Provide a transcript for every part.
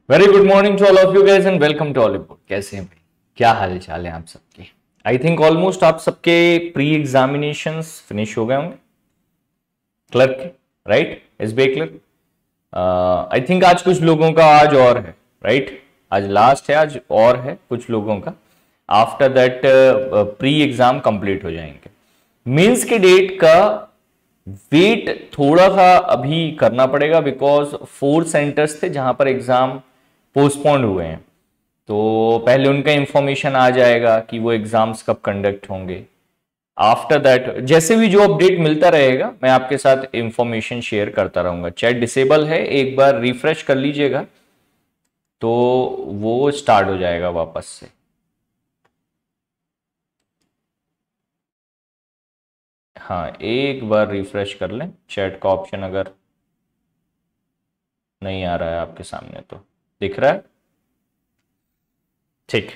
Very good morning to all of you guys and welcome to Ollywood. कैसे हैं भाई, क्या हाल चाल है आप सबके? आई थिंक ऑलमोस्ट आप सबके प्री एग्जामिनेशंस फिनिश हो गए होंगे क्लर्क के, right? SBI clerk. I think आज कुछ लोगों का आज और है, राइट? आज लास्ट है, आज और है कुछ लोगों का। After that pre exam complete हो जाएंगे। मेंस के डेट का वेट थोड़ा सा अभी करना पड़ेगा बिकॉज 4 सेंटर्स थे जहां पर एग्जाम पोस्टपोन्ड हुए हैं। तो पहले उनका इंफॉर्मेशन आ जाएगा कि वो एग्जाम्स कब कंडक्ट होंगे। आफ्टर दैट जैसे भी जो अपडेट मिलता रहेगा मैं आपके साथ इंफॉर्मेशन शेयर करता रहूंगा। चैट डिसेबल है, एक बार रिफ्रेश कर लीजिएगा तो वो स्टार्ट हो जाएगा वापस से। हाँ, एक बार रिफ्रेश कर लें चैट का ऑप्शन, अगर नहीं आ रहा है आपके सामने तो दिख रहा है? ठीक।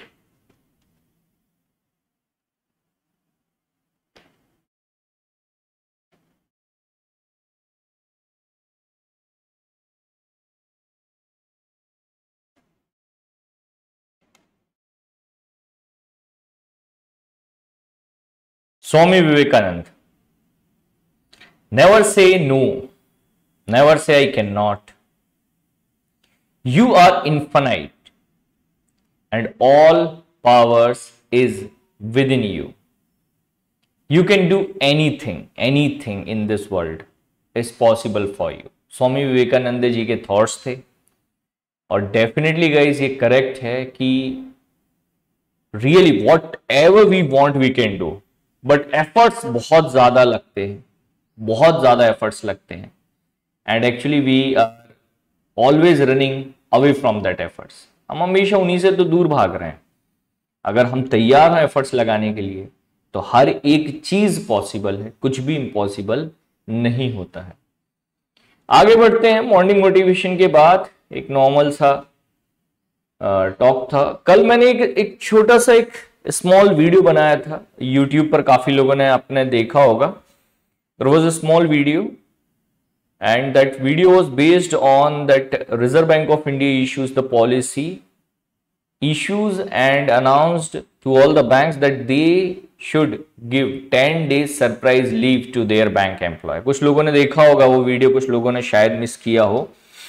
Swami Vivekananda, never say no, never say I cannot. You are infinite and all powers is within you. You can do anything, anything in this world is possible for you. Swami Vivekananda ji के थॉट्स थे और डेफिनेटली गाइस ये correct है कि really whatever we want we can do, but efforts बहुत ज्यादा लगते हैं, बहुत ज्यादा एफर्ट्स लगते हैं and actually we are always running away from that efforts. हम हमेशा उन्हीं से तो दूर भाग रहे हैं। अगर हम तैयार हैं एफर्ट्स लगाने के लिए तो हर एक चीज पॉसिबल है, कुछ भी इम्पॉसिबल नहीं होता है। आगे बढ़ते हैं। मॉर्निंग मोटिवेशन के बाद एक नॉर्मल सा टॉक था। कल मैंने एक छोटा सा एक स्मॉल वीडियो बनाया था यूट्यूब पर, काफी लोगों ने आपने देखा होगा। There was a small video and that video was based on that Reserve Bank of India issues the policy issues and announced to all the banks that they should give 10 days surprise leave to their bank employee। कुछ लोगों ने देखा होगा वो video, कुछ लोगों ने शायद मिस किया हो।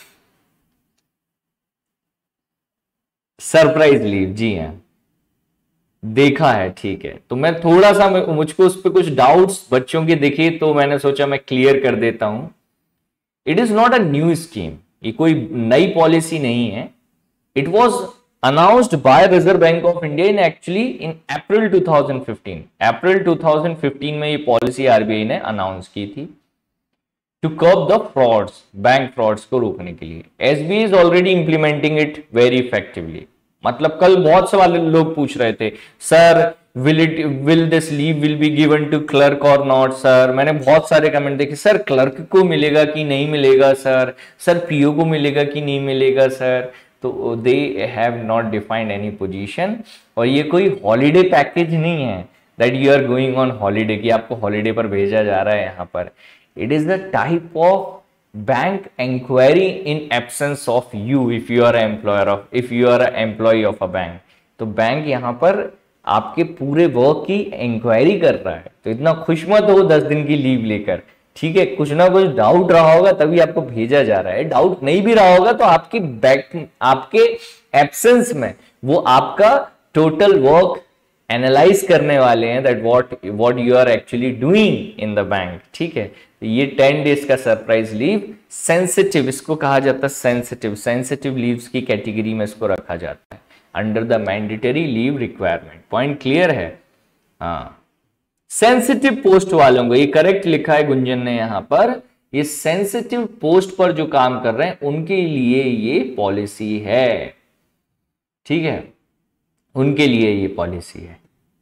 सरप्राइज लीव, जी हाँ, देखा है, ठीक है। तो मैं थोड़ा सा मुझको उस पर कुछ डाउट्स बच्चों के दिखे तो मैंने सोचा मैं क्लियर कर देता हूं। It is not a new scheme, ये कोई नई पॉलिसी नहीं है। It was announced by Reserve Bank of India in actually in April 2015। April 2015 में ये पॉलिसी आरबीआई ने अनाउंस की थी to curb the frauds, bank frauds को रोकने के लिए। SBI is already implementing it very effectively. मतलब कल बहुत सवाल लोग पूछ रहे थे, sir will this leave will be given to clerk और नॉट सर। मैंने बहुत सारे कमेंट देखे, सर क्लर्क को मिलेगा कि नहीं मिलेगा सर, सर पीओ को मिलेगा कि नहीं मिलेगा सर। तो they have not defined any position. और ये कोई हॉलीडे पैकेज नहीं है that you are going on holiday, कि आपको हॉलीडे पर भेजा जा रहा है यहाँ पर। It is the type of bank inquiry in absence of you, if you are employ of a bank. तो बैंक यहाँ पर आपके पूरे वर्क की इंक्वायरी कर रहा है। तो इतना खुश मत हो 10 दिन की लीव लेकर, ठीक है? कुछ ना कुछ डाउट रहा होगा तभी आपको भेजा जा रहा है। डाउट नहीं भी रहा होगा तो आपके एब्सेंस में वो आपका टोटल वर्क एनालाइज करने वाले हैं, that what you are actually doing in the bank, ठीक है? तो ये 10 डेज का सरप्राइज लीव सेंसिटिव, इसको कहा जाता है सेंसिटिव लीव्स की कैटेगरी में इसको रखा जाता है under the mandatory leave requirement. Point clear है? हाँ, सेंसिटिव पोस्ट वालों को, ये करेक्ट लिखा है गुंजन ने यहां पर, ये सेंसिटिव पोस्ट पर जो काम कर रहे हैं उनके लिए ये पॉलिसी है, ठीक है? उनके लिए ये पॉलिसी है।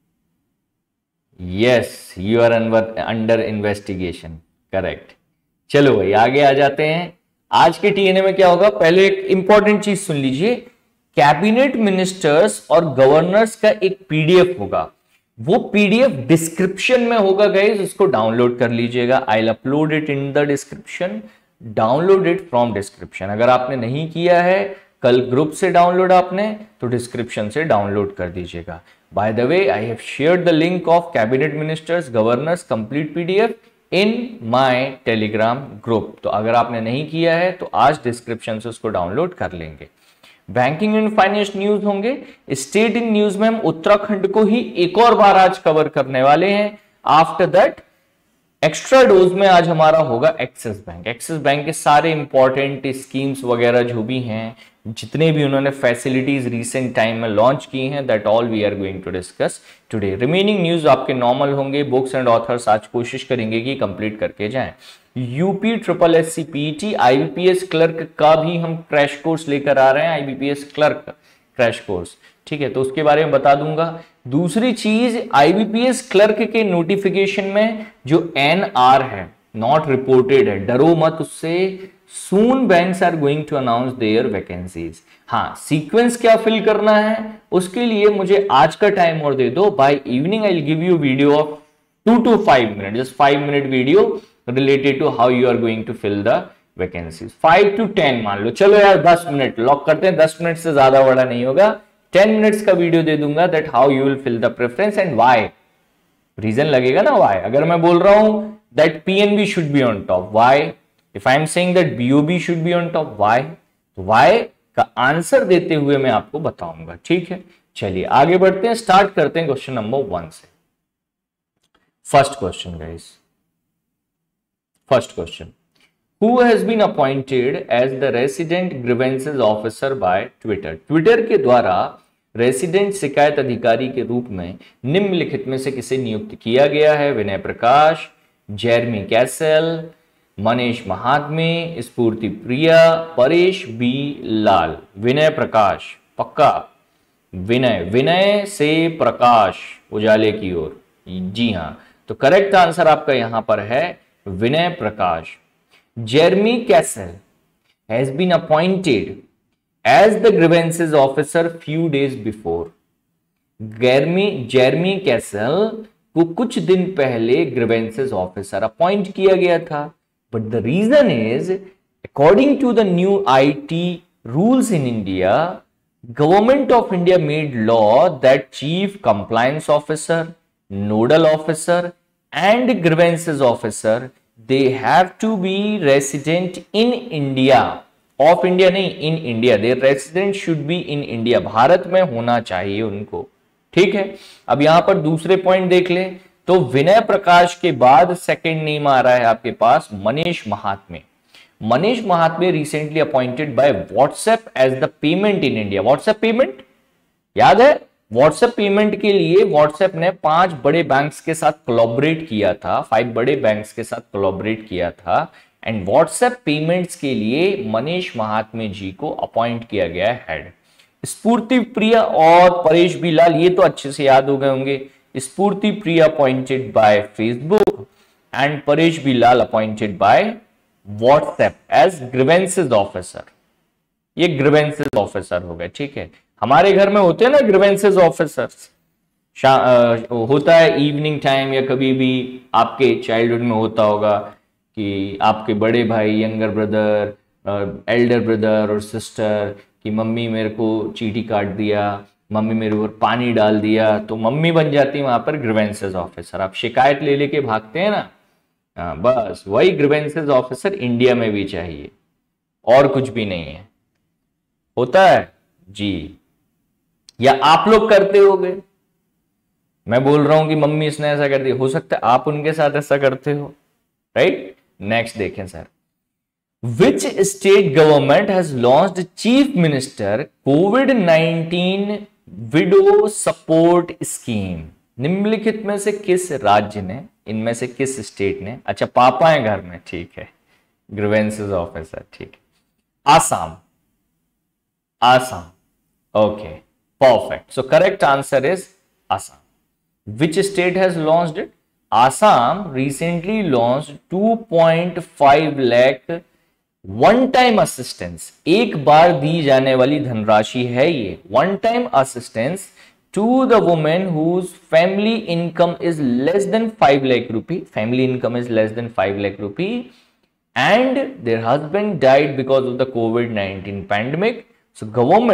Yes, you are under investigation, correct. चलो भाई आगे आ जाते हैं। आज के टीएनए में क्या होगा, पहले एक इंपॉर्टेंट चीज सुन लीजिए। कैबिनेट मिनिस्टर्स और गवर्नर्स का एक पीडीएफ होगा, वो पीडीएफ डिस्क्रिप्शन में होगा गाइस, उसको डाउनलोड कर लीजिएगा। I will upload it in the description, download it from description. अगर आपने नहीं किया है कल ग्रुप से डाउनलोड आपने तो डिस्क्रिप्शन से डाउनलोड कर दीजिएगा। By the way, I have shared the link of cabinet ministers governors complete PDF in my Telegram group. तो अगर आपने नहीं किया है तो आज डिस्क्रिप्शन से उसको डाउनलोड कर लेंगे। बैंकिंग एंड फाइनेंस न्यूज होंगे। स्टेट इन न्यूज में हम उत्तराखंड को ही एक और बार आज कवर करने वाले हैं। आफ्टर दैट एक्स्ट्रा डोज में आज हमारा होगा एक्सिस बैंक। एक्सिस बैंक के सारे इंपॉर्टेंट स्कीम्स वगैरह जो भी हैं, जितने भी उन्होंने फैसिलिटीज रीसेंट टाइम में लॉन्च की हैं, that all we are going to discuss today. Remaining news आपके नॉर्मल होंगे। बुक्स एंड ऑथर्स आज कोशिश करेंगे कि कंप्लीट करके जाएं। UP triple SC PT IBPS clerk का भी हम क्रैश कोर्स लेकर आ रहे हैं। आईबीपीएस क्लर्क क्रैश कोर्स, ठीक है, तो उसके बारे में बता दूंगा। दूसरी चीज, आईबीपीएस क्लर्क के नोटिफिकेशन में जो एनआर है, नॉट रिपोर्टेड है, डरो मत उससे। Soon banks are going to announce their vacancies. हाँ, सीक्वेंस क्या फिल करना है उसके लिए मुझे आज का टाइम और दे दो। By evening I will give you video of 2 to 5 minutes, just 5 minute video related to how you are going to fill the vacancies. 5 to 10 मान लो, चलो यार 10 मिनट लॉक करते हैं, 10 मिनट से ज्यादा बड़ा नहीं होगा। 10 मिनट्स का वीडियो दे दूंगा that how you will fill the preference and why. Reason लगेगा ना व्हाई। अगर मैं बोल रहा हूं that PNB should be on top, why. If I am saying that BOB should be on top, why. तो व्हाई का आंसर देते हुए मैं आपको बताऊंगा, ठीक है। चलिए आगे बढ़ते हैं, स्टार्ट करते हैं क्वेश्चन नंबर 1 से। First question guys, first question, Who has been appointed as the resident grievances officer by Twitter? Twitter के द्वारा रेसिडेंट शिकायत अधिकारी के रूप में निम्नलिखित में से किसे नियुक्त किया गया है? विनय प्रकाश, जेरमी कैसल, मनीष महात्मे, स्फूर्ति प्रिया, परेश बी लाल। विनय प्रकाश पक्का, विनय से प्रकाश उजाले की ओर, जी हां। तो करेक्ट आंसर आपका यहां पर है विनय प्रकाश। Jeremy Castle has been appointed as the grievances officer few days before. Jeremy Castle को कुछ दिन पहले grievances officer अपॉइंट किया गया था, but the reason is according to the new IT rules in India, Government of India made law that chief compliance officer, nodal officer and grievances officer they have to be resident in India, of India नहीं, in India, their resident should be in India, Bharat में होना चाहिए उनको, ठीक है। अब यहां पर दूसरे पॉइंट देख ले तो विनय प्रकाश के बाद सेकंड नेम आ रहा है आपके पास Manish Mahatme. Manish Mahatme recently appointed by WhatsApp as the payment in India. WhatsApp payment याद है? व्हाट्सएप पेमेंट के लिए व्हाट्सएप ने 5 बड़े बैंक्स के साथ कोलैबोरेट किया था, 5 बड़े बैंक्स के साथ कोलैबोरेट किया था एंड व्हाट्सएप पेमेंट्स के लिए मनीष महात्मे जी को अपॉइंट किया गया है हेड। स्फूर्ति प्रिया और परेश बी लाल, ये तो अच्छे से याद हो गए होंगे। Sphoorti Priya appointed by Facebook and Paresh B Lal appointed by WhatsApp as grievances officer. ये ग्रीवेंसेस ऑफिसर हो गए, ठीक है। हमारे घर में होते हैं ना ग्रीवेंसेस ऑफिसर्स, होता है इवनिंग टाइम या कभी भी आपके चाइल्डहुड में होता होगा कि आपके बड़े भाई, यंगर ब्रदर, एल्डर ब्रदर और सिस्टर कि मम्मी मेरे को चीटी काट दिया, मम्मी मेरे ऊपर पानी डाल दिया, तो मम्मी बन जाती है वहां पर ग्रीवेंसेस ऑफिसर। आप शिकायत ले लेके भागते हैं ना, बस वही ग्रीवेंसेस ऑफिसर इंडिया में भी चाहिए, और कुछ भी नहीं है। होता है जी, या आप लोग करते होगे। मैं बोल रहा हूं कि मम्मी इसने ऐसा कर दिया, हो सकता है आप उनके साथ ऐसा करते हो, राइट। नेक्स्ट देखें sir, which state government has launched chief minister कोविड-19 विडो सपोर्ट स्कीम? निम्नलिखित में से किस राज्य ने, इनमें से किस स्टेट ने, अच्छा पापा है घर में, ठीक है, ग्रीवेंसेस ऑफिसर, ठीक है, Assam, Assam, okay, perfect. So correct answer is Assam. Which state has launched it? Assam recently launched 2.5 lakh one time assistance. एक बार दी जाने वाली धनराशि है ये, one time assistance to the woman whose family income is less than 5 lakh rupee. Family income is less than 5 lakh rupee and their husband died because of the COVID-19 pandemic. So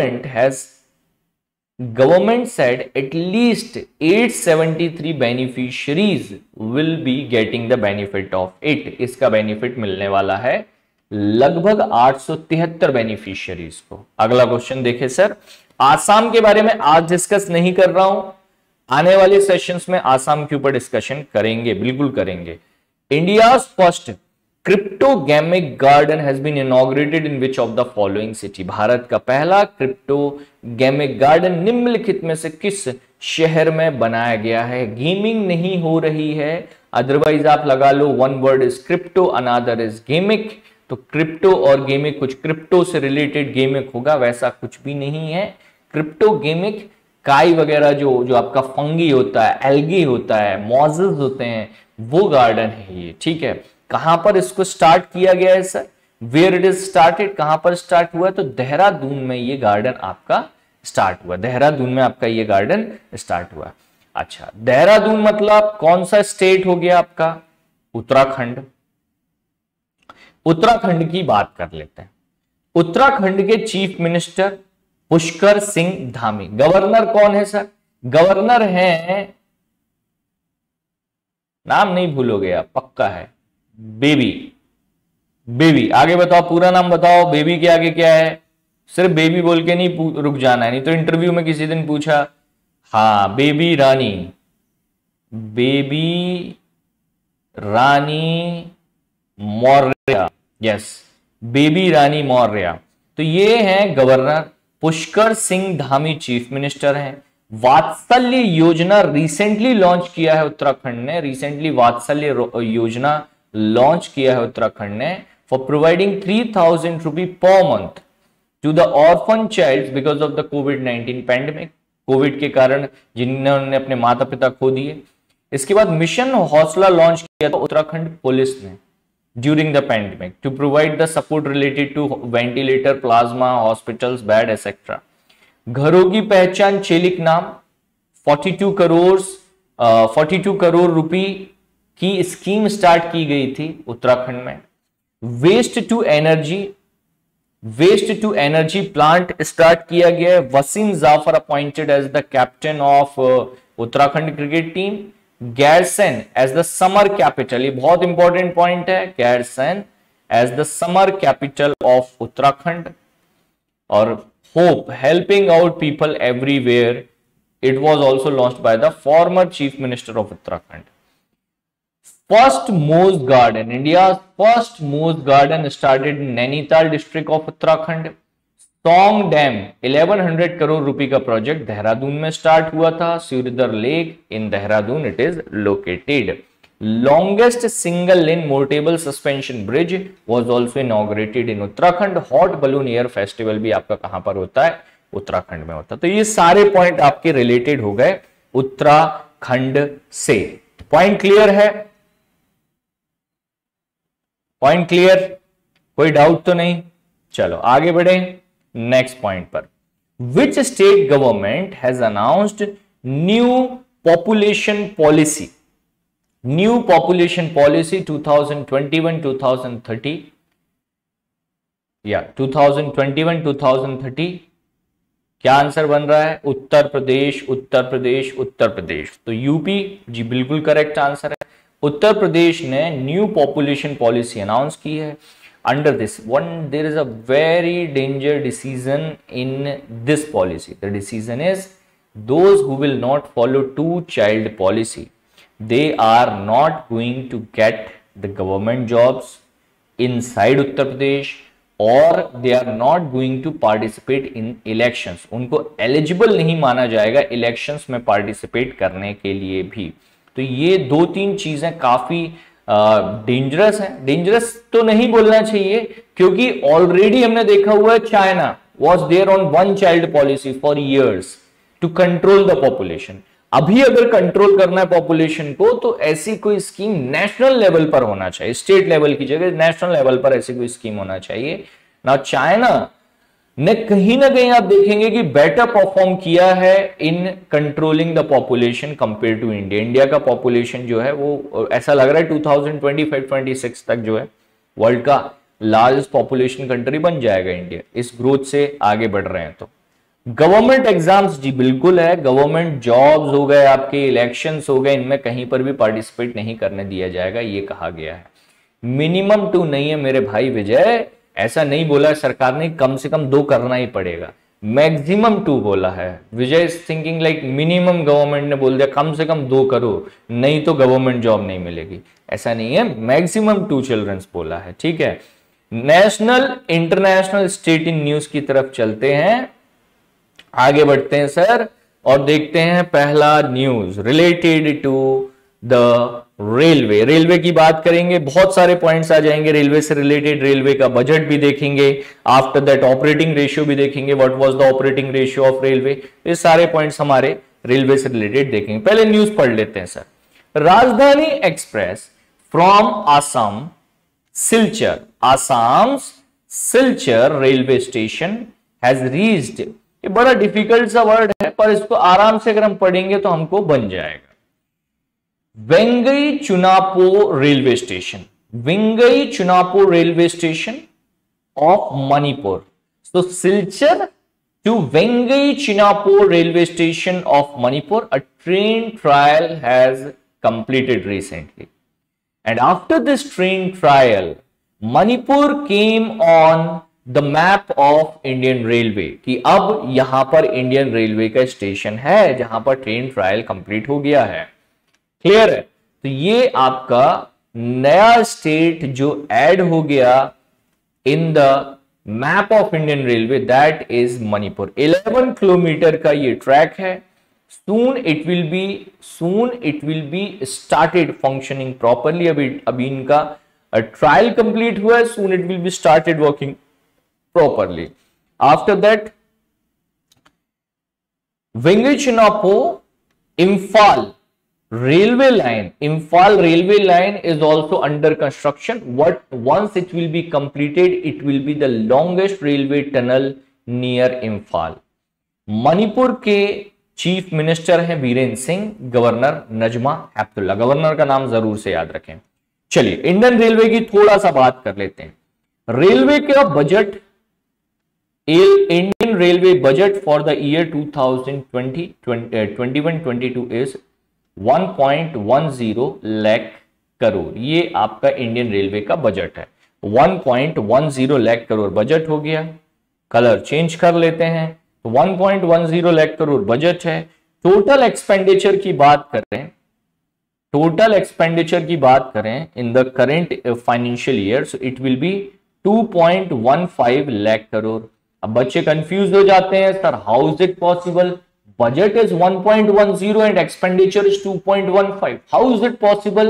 government said at least 873 beneficiaries will be getting the benefit of it. इसका benefit मिलने वाला है लगभग 873 beneficiaries को। अगला question देखें sir, Assam के बारे में आज डिस्कस नहीं कर रहा हूं, आने वाले सेशंस में आसाम के ऊपर डिस्कशन करेंगे, बिल्कुल करेंगे। India's first cryptogamic garden has been inaugurated in which of the following city. Bharat का पहला क्रिप्टोगेमिक गार्डन निम्नलिखित में से किस शहर में बनाया गया है? गेमिंग नहीं हो रही है, अदरवाइज आप लगा लो one word is crypto, another is gamic. तो क्रिप्टो और गेमिक, कुछ क्रिप्टो से रिलेटेड गेमिक होगा, वैसा कुछ भी नहीं है। क्रिप्टो गेमिक काई वगैरह जो आपका फंगी होता है, एल्गी होता है, मॉजेस होते हैं, वो गार्डन है ये, ठीक है। कहां पर इसको स्टार्ट किया गया है sir? Where it is started, कहां पर स्टार्ट हुआ? तो देहरादून में ये गार्डन आपका स्टार्ट हुआ, देहरादून में आपका ये गार्डन स्टार्ट हुआ। अच्छा, देहरादून मतलब कौन सा स्टेट हो गया आपका? उत्तराखंड। उत्तराखंड की बात कर लेते हैं। उत्तराखंड के chief minister Pushkar Singh Dhami. Governor कौन है सर? गवर्नर हैं, नाम नहीं भूलोगे आप, पक्का है, बेबी। बेबी, आगे बताओ, पूरा नाम बताओ, बेबी के आगे क्या है? सिर्फ बेबी बोल के नहीं रुक जाना है, नहीं तो इंटरव्यू में किसी दिन पूछा, हाँ, बेबी रानी, बेबी रानी मौर्य, यस, बेबी रानी मौर्य। तो ये हैं governor. Pushkar Singh Dhami chief minister हैं। वात्सल्य योजना रिसेंटली लॉन्च किया है उत्तराखंड ने, रिसेंटली वात्सल्य योजना लॉन्च किया है उत्तराखंड ने for providing 3000 rupee per month to the orphan child because of the कोविड-19 पैंडेमिक। कोविड के कारण जिन्होंने अपने माता पिता खो दिए। इसके बाद मिशन हौसला लॉन्च किया था उत्तराखंड पुलिस ने during the pandemic to provide the support related to ventilator, plasma, hospitals, bed et cetera. घरों की पहचान चेलिक नाम 42 करोड़ रुपए की स्कीम स्टार्ट की गई थी उत्तराखंड में। Waste to energy plant start किया गया है। Wasim Jaffer appointed as the captain of Uttarakhand cricket team. Gairsain as the summer capital, ये बहुत इंपॉर्टेंट पॉइंट है, Gairsain as the summer capital of Uttarakhand. और hope helping out people everywhere, it was also launched by the former chief minister of Uttarakhand. First most garden, India's first most garden started in Nainital district of Uttarakhand. Song Dam 1100 crore रुपए का project Dehradun में start हुआ था। Suryadhar lake in Dehradun it is located. Longest single lane motorable suspension bridge was also inaugurated in Uttarakhand. Hot balloon air festival भी आपका कहां पर होता है? उत्तराखंड में होता है। तो ये सारे पॉइंट आपके रिलेटेड हो गए उत्तराखंड से। पॉइंट क्लियर है? पॉइंट क्लियर, कोई डाउट तो नहीं? चलो आगे बढ़े नेक्स्ट पॉइंट पर। Which state government has announced new population policy? New population policy 2021-2030 या 2021-2030। क्या आंसर बन रहा है? उत्तर प्रदेश, उत्तर प्रदेश, उत्तर प्रदेश। तो यूपी जी बिल्कुल करेक्ट आंसर है। उत्तर प्रदेश ने न्यू पॉपुलेशन पॉलिसी अनाउंस की है। Under this one there is a very danger decision in this policy. The decision is those who will not follow two child policy, they are not going to get the government jobs inside Uttar Pradesh or they are not going to participate in elections. उनको eligible नहीं माना जाएगा elections में participate करने के लिए भी। तो ये दो तीन चीजें काफी डेंजरस हैं। डेंजरस तो नहीं बोलना चाहिए क्योंकि ऑलरेडी हमने देखा हुआ है China was there on one child policy for years to control the population। अभी अगर कंट्रोल करना है पॉपुलेशन को तो ऐसी कोई स्कीम नेशनल लेवल पर होना चाहिए, स्टेट लेवल की जगह नेशनल लेवल पर ऐसी कोई स्कीम होना चाहिए ना। चाइना ने कहीं ना कहीं आप देखेंगे कि बेटर परफॉर्म किया है in controlling the population compare to India. India का पॉपुलेशन जो है वो ऐसा लग रहा है 2025-26 तक जो है वर्ल्ड का लार्जेस्ट पॉपुलेशन कंट्री बन जाएगा इंडिया, इस ग्रोथ से आगे बढ़ रहे हैं। तो गवर्नमेंट एग्जाम्स जी बिल्कुल है, गवर्नमेंट जॉब्स हो गए, आपके इलेक्शंस हो गए, इनमें कहीं पर भी पार्टिसिपेट नहीं करने दिया जाएगा, ये कहा गया है। मिनिमम 2 नहीं है मेरे भाई विजय, ऐसा नहीं बोला सरकार ने, कम से कम 2 करना ही पड़ेगा, मैक्सिमम 2 बोला है। Vijay is thinking like minimum, government ने बोल दिया कम से कम 2 करो, नहीं तो गवर्नमेंट जॉब नहीं मिलेगी, ऐसा नहीं है, मैक्सिमम 2 चिल्ड्रंस बोला है, ठीक है। National, international, state in news की तरफ चलते हैं, आगे बढ़ते हैं सर, और देखते हैं पहला news related to the railway. Railway की बात करेंगे, बहुत सारे पॉइंट्स आ जाएंगे रेलवे से रिलेटेड, रेलवे का बजट भी देखेंगे, आफ्टर दैट ऑपरेटिंग रेशियो भी देखेंगे, what was the operating ratio of railway, ये सारे पॉइंट्स हमारे रेलवे से रिलेटेड देखेंगे। पहले न्यूज पढ़ लेते हैं sir. Rajdhani express from Assam Silchar, Assam Silchar railway station has reached, ये बड़ा डिफिकल्ट सा वर्ड है पर इसको आराम से अगर हम पढ़ेंगे तो हमको बन जाएगा। Vangaichungpao railway station, Vangaichungpao railway station of Manipur, so Silchar to Vengai Chinapo railway station of Manipur, a train trial has completed recently, and after this train trial Manipur came on the map of Indian railway, कि अब यहां पर Indian railway का station है जहां पर train trial complete हो गया है। क्लियर है? तो ये आपका नया स्टेट जो ऐड हो गया in the map of Indian railway, that is Manipur. 11 kilometre का ये ट्रैक है। soon it will be started functioning properly। अभी इनका ट्रायल कंप्लीट हुआ है, soon it will be started working properly। After that, Vengai Chinapo Imphal railway line is also under construction। Once it will be completed, it will be the longest railway tunnel near Imphal। Manipur के chief minister हैं Birendra Singh, governor Najma Heptulla. गवर्नर का नाम जरूर से याद रखें। चलिए इंडियन रेलवे की थोड़ा सा बात कर लेते हैं। रेलवे का budget, Indian railway budget for the year 2021-22 इज 1.10 लाख करोड़। ये आपका इंडियन रेलवे का बजट है। 1.10 लाख करोड़ बजट हो गया। कलर चेंज कर लेते हैं तो 1.10 लाख करोड़ बजट है। टोटल एक्सपेंडिचर की बात करें in the current financial year, so it will be 2.15 lakh crore. अब बच्चे कंफ्यूज हो जाते हैं, sir how is it possible, budget is 1.10 and expenditure is 2.15, how is it possible.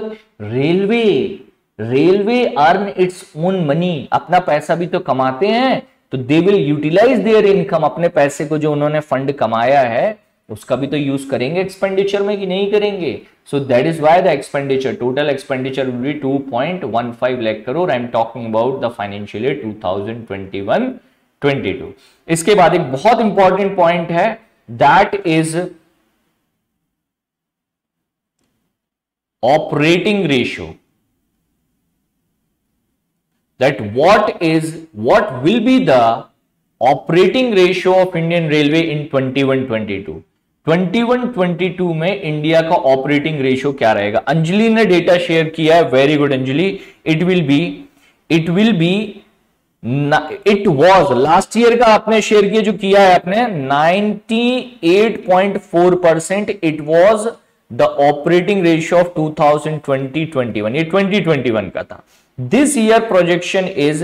Railway earn its own money, अपना पैसा भी तो कमाते हैं, तो they will utilise their income. अपने पैसे को जो उन्होंने फंड कमाया है उसका भी तो यूज करेंगे एक्सपेंडिचर में, कि नहीं करेंगे। So that is why the expenditure, total expenditure will be 2.15 lakh crore. I am talking about the financial year 2021-22। इसके बाद एक बहुत इंपॉर्टेंट पॉइंट है, that is operating ratio. That what will be the operating ratio of Indian Railway in 21-22? 21-22 में India का operating ratio क्या रहेगा? अंजलि ने डेटा शेयर किया है, very good Anjali. It was last year का आपने शेयर किया, जो किया है आपने 98.4%। It was the operating ratio of 2020-21, ये 2021 का था। This year projection is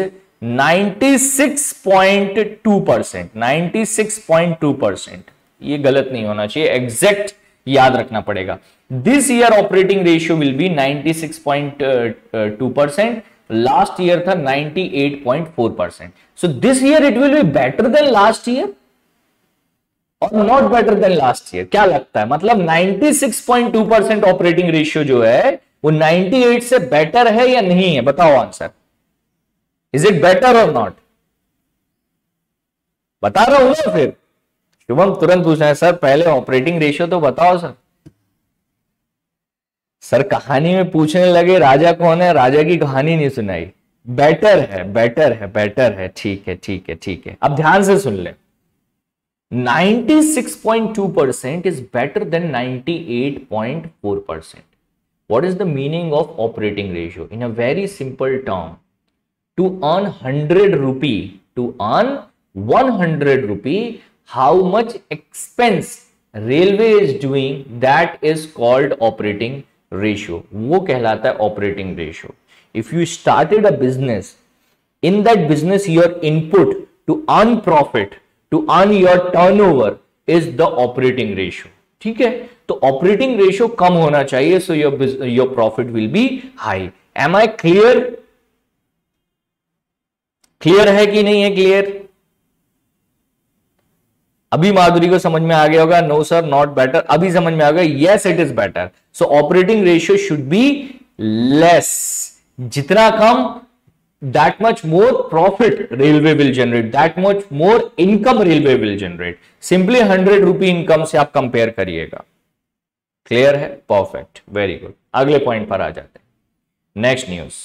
96.2%, 96.2%। ये गलत नहीं होना चाहिए, एग्जैक्ट याद रखना पड़ेगा। This year operating ratio will be 96.2%, last year था 98.4%। So this year it will be better than last year or not better than last year? क्या लगता है? मतलब 96.2% ऑपरेटिंग रेशियो जो है वो 98 से बेटर है या नहीं है? बताओ आंसर। इज इट बेटर और नॉट? बता रहा हूं ना फिर। शुभम तुरंत पूछ रहे हैं, सर पहले ऑपरेटिंग रेशियो तो बताओ सर। सर कहानी में पूछने लगे राजा कौन है, राजा की कहानी नहीं सुनाई। बेटर है, बेटर है, बेटर है, ठीक है, ठीक है, ठीक है। अब ध्यान से सुन ले, 96.2% is better than 98.4%. What is the meaning of operating ratio? In a very simple term, to earn 100 rupee, to earn 100 rupee, how much expense railway is doing, that is called operating ratio. वो कहलाता है operating ratio. If you started a business, in that business your input to earn profit, to earn your turnover is the operating ratio. ठीक है, तो operating ratio कम होना चाहिए, so your profit will be high. Am I clear? Clear है कि नहीं है? Clear? अभी माधुरी को समझ में आ गया होगा, नो सर नॉट बेटर। अभी समझ में आ गया, yes it is better. So operating ratio should be less, जितना कम that much more profit railway will generate, that much more income railway will generate. Simply 100 rupee income से आप compare करिएगा। क्लियर है? Perfect, very good. अगले point पर आ जाते हैं, नेक्स्ट न्यूज।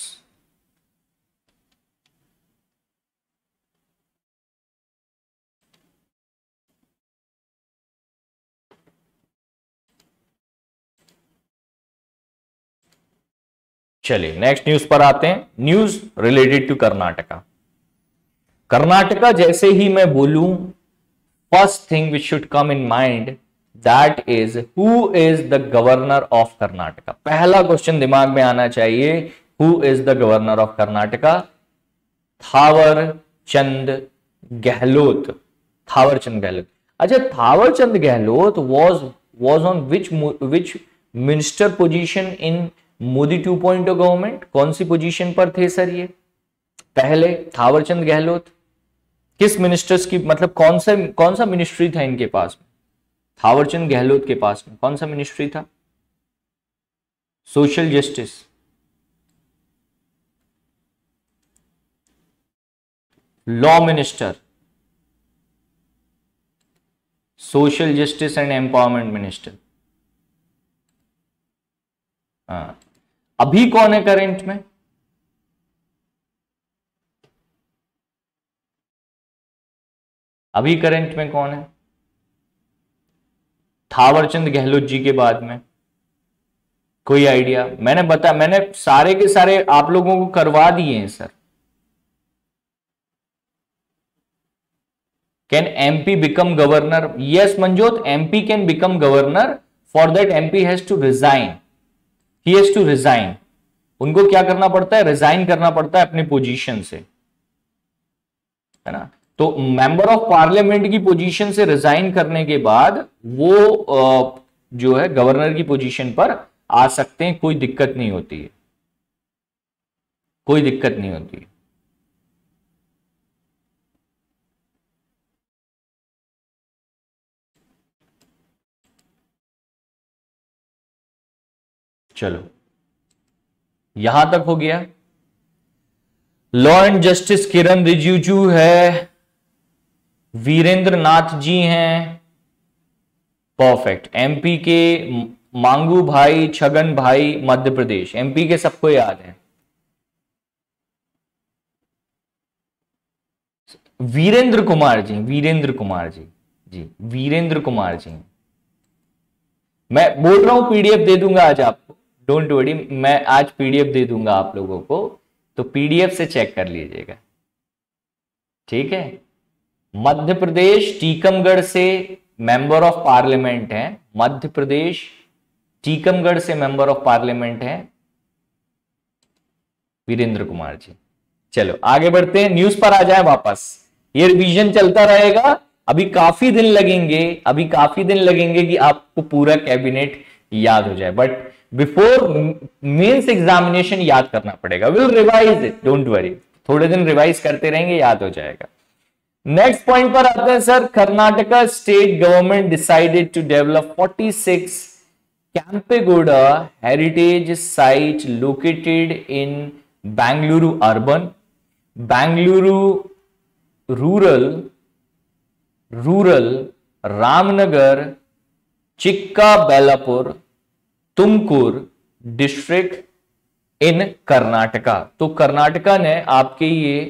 चलिए नेक्स्ट न्यूज पर आते हैं। News related to Karnataka. Karnataka जैसे ही मैं बोलूं, first thing which should come in mind, that is who is the governor of Karnataka. पहला क्वेश्चन दिमाग में आना चाहिए, who is the governor of Karnataka? Thawar Chand Gehlot. Thawar Chand Gehlot. अच्छा, Thawar Chand Gehlot was on which minister position in Modi 2.0 government? कौन सी पोजीशन पर थे सर ये? पहले थावरचंद गहलोत किस मिनिस्टर्स की, मतलब कौन सा मिनिस्ट्री था इनके पास में? थावरचंद गहलोत के पास में कौन सा मिनिस्ट्री था? Social justice, law minister, social justice and empowerment minister. हाँ, अभी कौन है करंट में? अभी करंट में कौन है थावरचंद गहलोत जी के बाद में? कोई आइडिया? मैंने सारे के सारे आप लोगों को करवा दिए हैं sir. Can MP become governor? Yes Manjot, MP can become governor. For that MP has to resign, he has to resign. उनको क्या करना पड़ता है? रिजाइन करना पड़ता है अपने पोजीशन से, है ना। तो मेंबर ऑफ पार्लियामेंट की पोजीशन से रिजाइन करने के बाद वो जो है गवर्नर की पोजीशन पर आ सकते हैं, कोई दिक्कत नहीं होती है, कोई दिक्कत नहीं होती है। चलो यहां तक हो गया। Law and justice Kiren Rijiju है, वीरेंद्र नाथ जी हैं, परफेक्ट। एमपी के मांगू भाई, छगन भाई, मध्य प्रदेश। एमपी के सबको याद है। वीरेंद्र कुमार जी, वीरेंद्र कुमार जी, जी वीरेंद्र कुमार जी। मैं बोल रहा हूं पीडीएफ दे दूंगा आज आपको, डोंट वरी, मैं आज पीडीएफ दे दूंगा आप लोगों को, तो पीडीएफ से चेक कर लीजिएगा, ठीक है। मध्य प्रदेश टीकमगढ़ से मेंबर ऑफ पार्लियामेंट हैं, मध्य प्रदेश टीकमगढ़ से मेंबर ऑफ पार्लियामेंट हैं वीरेंद्र कुमार जी। चलो आगे बढ़ते हैं, न्यूज पर आ जाए वापस। ये रिवीजन चलता रहेगा, अभी काफी दिन लगेंगे, अभी काफी दिन लगेंगे कि आपको पूरा कैबिनेट याद हो जाए, बट बिफोर मेंस एग्जामिनेशन याद करना पड़ेगा। Will revise it, don't worry, थोड़े दिन रिवाइज करते रहेंगे, याद हो जाएगा। नेक्स्ट पॉइंट पर आते हैं sir. Karnataka state government decided to develop 46 Kempegowda heritage site located in Bengaluru urban, Bengaluru rural, Ramanagara, Chikka Ballapur, Tumkur district in Karnataka. तो कर्नाटका ने आपके ये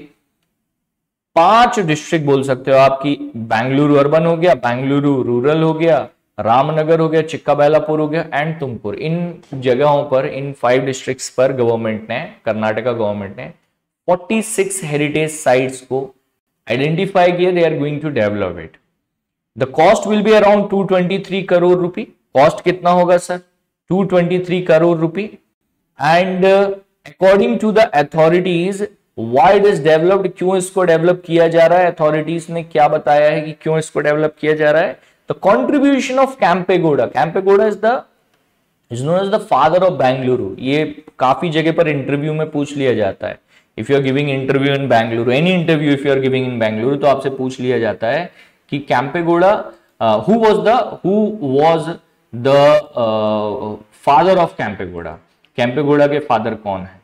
5 डिस्ट्रिक्ट बोल सकते हो आपकी, बेंगलुरु अर्बन हो गया, बेंगलुरु रूरल हो गया, रामनगर हो गया, चिक्काबैलापुर हो गया एंड तुमकुर। इन जगहों पर, इन 5 डिस्ट्रिक्ट्स पर गवर्नमेंट ने, कर्नाटका गवर्नमेंट ने 46 हेरिटेज साइट्स को आइडेंटिफाई किया, they are going to develop it. The cost will be around 223 crore rupee. Cost कितना होगा sir? 223 crore rupee. And according to the authorities, why it is developed, क्यों इसको डेवलप किया जा रहा है, अथॉरिटीज ने क्या बताया है कि क्यों इसको डेवलप किया जा रहा है? The contribution of Kempegowda. Kempegowda is known as the father of Bengaluru. ये काफी जगह पर इंटरव्यू में पूछ लिया जाता है। If you are giving interview in Bengaluru, any interview if you are giving in Bengaluru, तो आपसे पूछ लिया जाता है कि Kempegowda who was the father of Kempegowda. Kempegowda के फादर कौन है?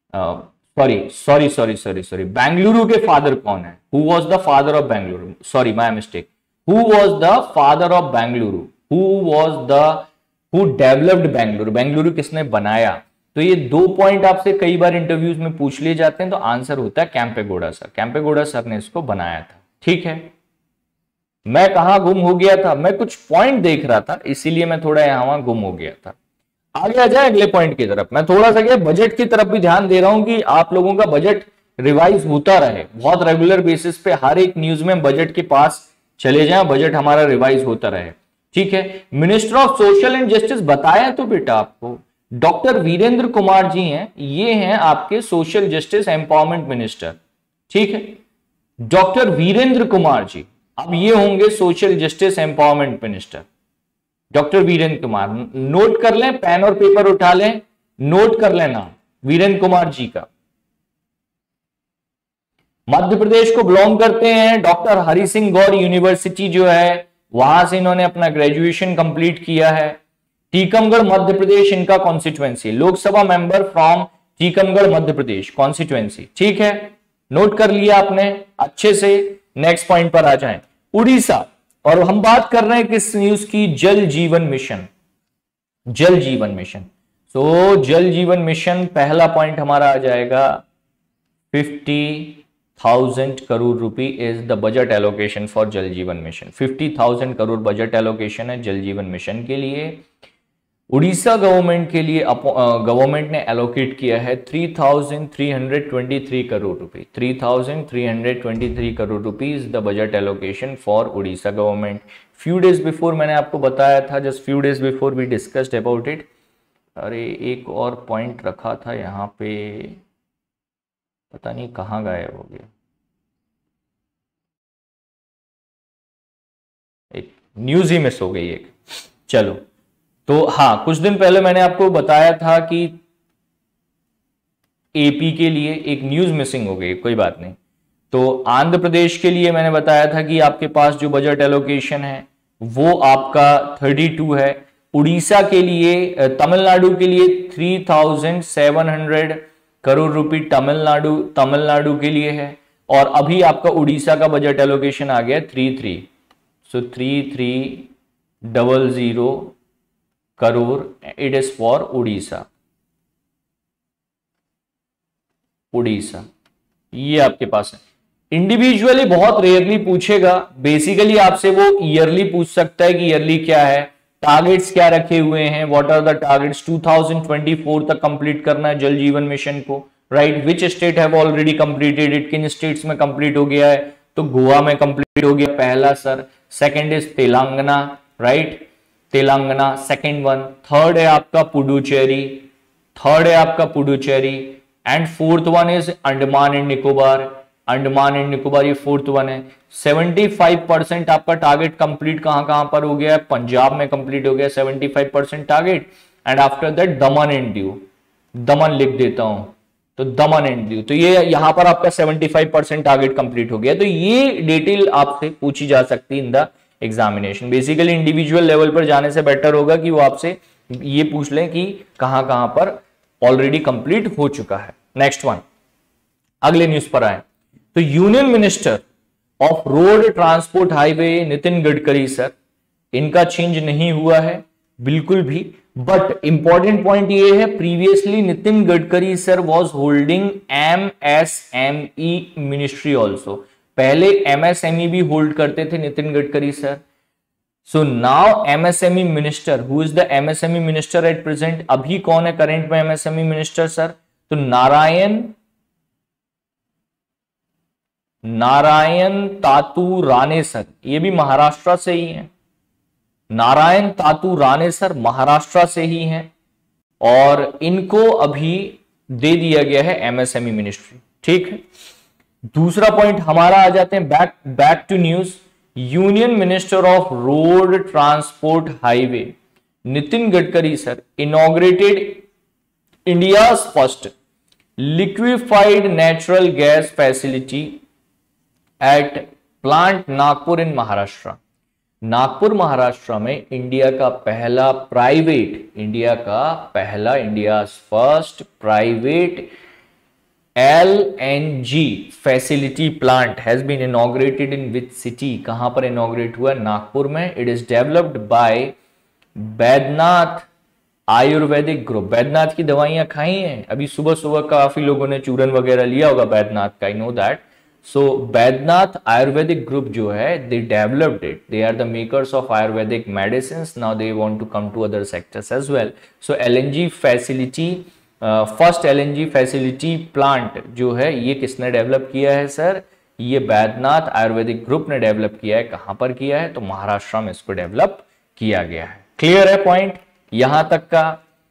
सॉरी, बेंगलुरु के फादर कौन है? Who was the father of Bengaluru? Sorry, my mistake. Who was the father of Bengaluru? Who developed Bengaluru? Bengaluru किसने बनाया? तो ये 2 पॉइंट आपसे कई बार इंटरव्यूज में पूछ लिए जाते हैं, तो आंसर होता है कैंपेगौड़ा सर। कैंपेगौड़ा सर ने इसको बनाया था। ठीक है, मैं कहां गुम हो गया था? मैं कुछ पॉइंट देख रहा था, इसीलिए मैं थोड़ा यहां गुम हो गया था। आगे आ जाए अगले पॉइंट की तरफ। मैं थोड़ा सा क्या बजट की तरफ भी ध्यान दे रहा हूं कि आप लोगों का बजट रिवाइज होता रहे, बहुत रेगुलर बेसिस पे हर एक न्यूज में बजट के पास चले जाएं, बजट हमारा रिवाइज होता रहे। ठीक है, minister of social and justice बताया तो बेटा आपको, डॉक्टर वीरेंद्र कुमार जी हैं, ये हैं आपके सोशल जस्टिस एम्पावरमेंट मिनिस्टर। ठीक है, डॉक्टर वीरेंद्र कुमार जी, अब ये होंगे social justice empowerment minister, doctor Virendra Kumar. Note कर लें, पेन और पेपर उठा लें, नोट कर लेना वीरेंद्र कुमार जी का। मध्य प्रदेश को बिलोंग करते हैं, डॉक्टर हरि सिंह गौर यूनिवर्सिटी जो है वहां से इन्होंने अपना ग्रेजुएशन कंप्लीट किया है। टीकमगढ़ मध्य प्रदेश इनका constituency, Lok Sabha member from Tikamgarh Madhya Pradesh constituency. ठीक है, नोट कर लिया आपने अच्छे से। नेक्स्ट पॉइंट पर आ जाएं, उड़ीसा। और हम बात कर रहे हैं किस न्यूज की? जल जीवन मिशन। जल जीवन मिशन। तो जल जीवन मिशन पहला पॉइंट हमारा आ जाएगा 50,000 crore rupee is the budget allocation for Jal Jeevan mission. 50,000 crore budget allocation है जल जीवन मिशन के लिए। उड़ीसा गवर्नमेंट के लिए गवर्नमेंट ने एलोकेट किया है 3,323 करोड़ रुपए। 3,323 crore rupees the budget allocation for Odisha government. Few days before मैंने आपको बताया था, just few days before we discussed about it. अरे एक और पॉइंट रखा था यहाँ पे, पता नहीं कहाँ गायब हो गया। एक न्यूज ही मिस हो गई एक। चलो, तो हाँ, कुछ दिन पहले मैंने आपको बताया था कि एपी के लिए एक न्यूज मिसिंग हो गई, कोई बात नहीं। तो आंध्र प्रदेश के लिए मैंने बताया था कि आपके पास जो बजट एलोकेशन है वो आपका 32 है। उड़ीसा के लिए, तमिलनाडु के लिए 3,700 करोड़ रुपए तमिलनाडु के लिए है। और अभी आपका उड़ीसा का बजट एलोकेशन आ गया 33, so 3300 crore it is for Odisha. Odisha ये आपके पास है। इंडिविजुअली बहुत रेयरली पूछेगा, बेसिकली आपसे वो ईयरली पूछ सकता है कि ईयरली क्या है, टारगेट्स क्या रखे हुए हैं, व्हाट आर द टारगेट्स। 2024 तक कंप्लीट करना है जल जीवन मिशन को, right. Which state have already completed it, किन स्टेट्स में कंप्लीट हो गया है? तो गोवा में कंप्लीट हो गया पहला sir. Second is Telangana, right, Telangana second one. Third है आपका Puducherry, and fourth one is Andaman and Nicobar, ये फोर्थ वन है। 75% आपका टारगेट कंप्लीट कहां पर हो गया है? पंजाब में कंप्लीट हो गया 75% target. And after that Daman and Diu, Daman लिख देता हूं, तो दमन एंड दीव, तो ये यहां पर आपका 75% टारगेट कंप्लीट हो गया। तो ये डिटेल आपसे पूछी जा सकती है in the examination. Basically individual level पर जाने से बेटर होगा कि वो आपसे ये पूछ लें कि कहां पर ऑलरेडी कंप्लीट हो चुका है। नेक्स्ट वन, अगले न्यूज पर आए तो union minister of road transport highway Nitin Gadkari sir, इनका चेंज नहीं हुआ है। बिल्कुल भी। बट इंपॉर्टेंट पॉइंट ये है, previously Nitin Gadkari sir was holding MSME ministry also. पहले एमएसएमई भी होल्ड करते थे Nitin Gadkari sir. So now MSME minister, who is the MSME minister at present? अभी कौन है करंट में एमएसएमई मिनिस्टर सर? तो नारायण तातू राणे सर, ये भी महाराष्ट्र से ही है। नारायण तातू राणे सर महाराष्ट्र से ही हैं और इनको अभी दे दिया गया है एमएसएमई मिनिस्ट्री। ठीक है, दूसरा पॉइंट हमारा आ जाते हैं back to news. Union minister of road transport highway Nitin Gadkari sir inaugurated India's first liquefied natural gas facility at plant Nagpur in Maharashtra. Nagpur Maharashtra में India first private LNG facility plant has been inaugurated in which city? कहां पर inaugurate हुआ? नागपुर में। It is developed by Baidyanath ayurvedic group. Baidyanath की दवाइयां खाई हैं अभी सुबह सुबह, काफी लोगों ने चूरन वगैरह लिया होगा बैद्यनाथ का, I know that. So Badnath Ayurvedic group जो है, they developed it. They are the makers of Ayurvedic medicines. Now they want to come to other sectors as well. So LNG facility, first LNG facility plant जो है ये किसने develop किया है sir? ये Baidyanath ayurvedic group ने डेवलप किया है। कहां पर किया है? तो महाराष्ट्र में इसको डेवलप किया गया है। क्लियर है पॉइंट यहां तक का?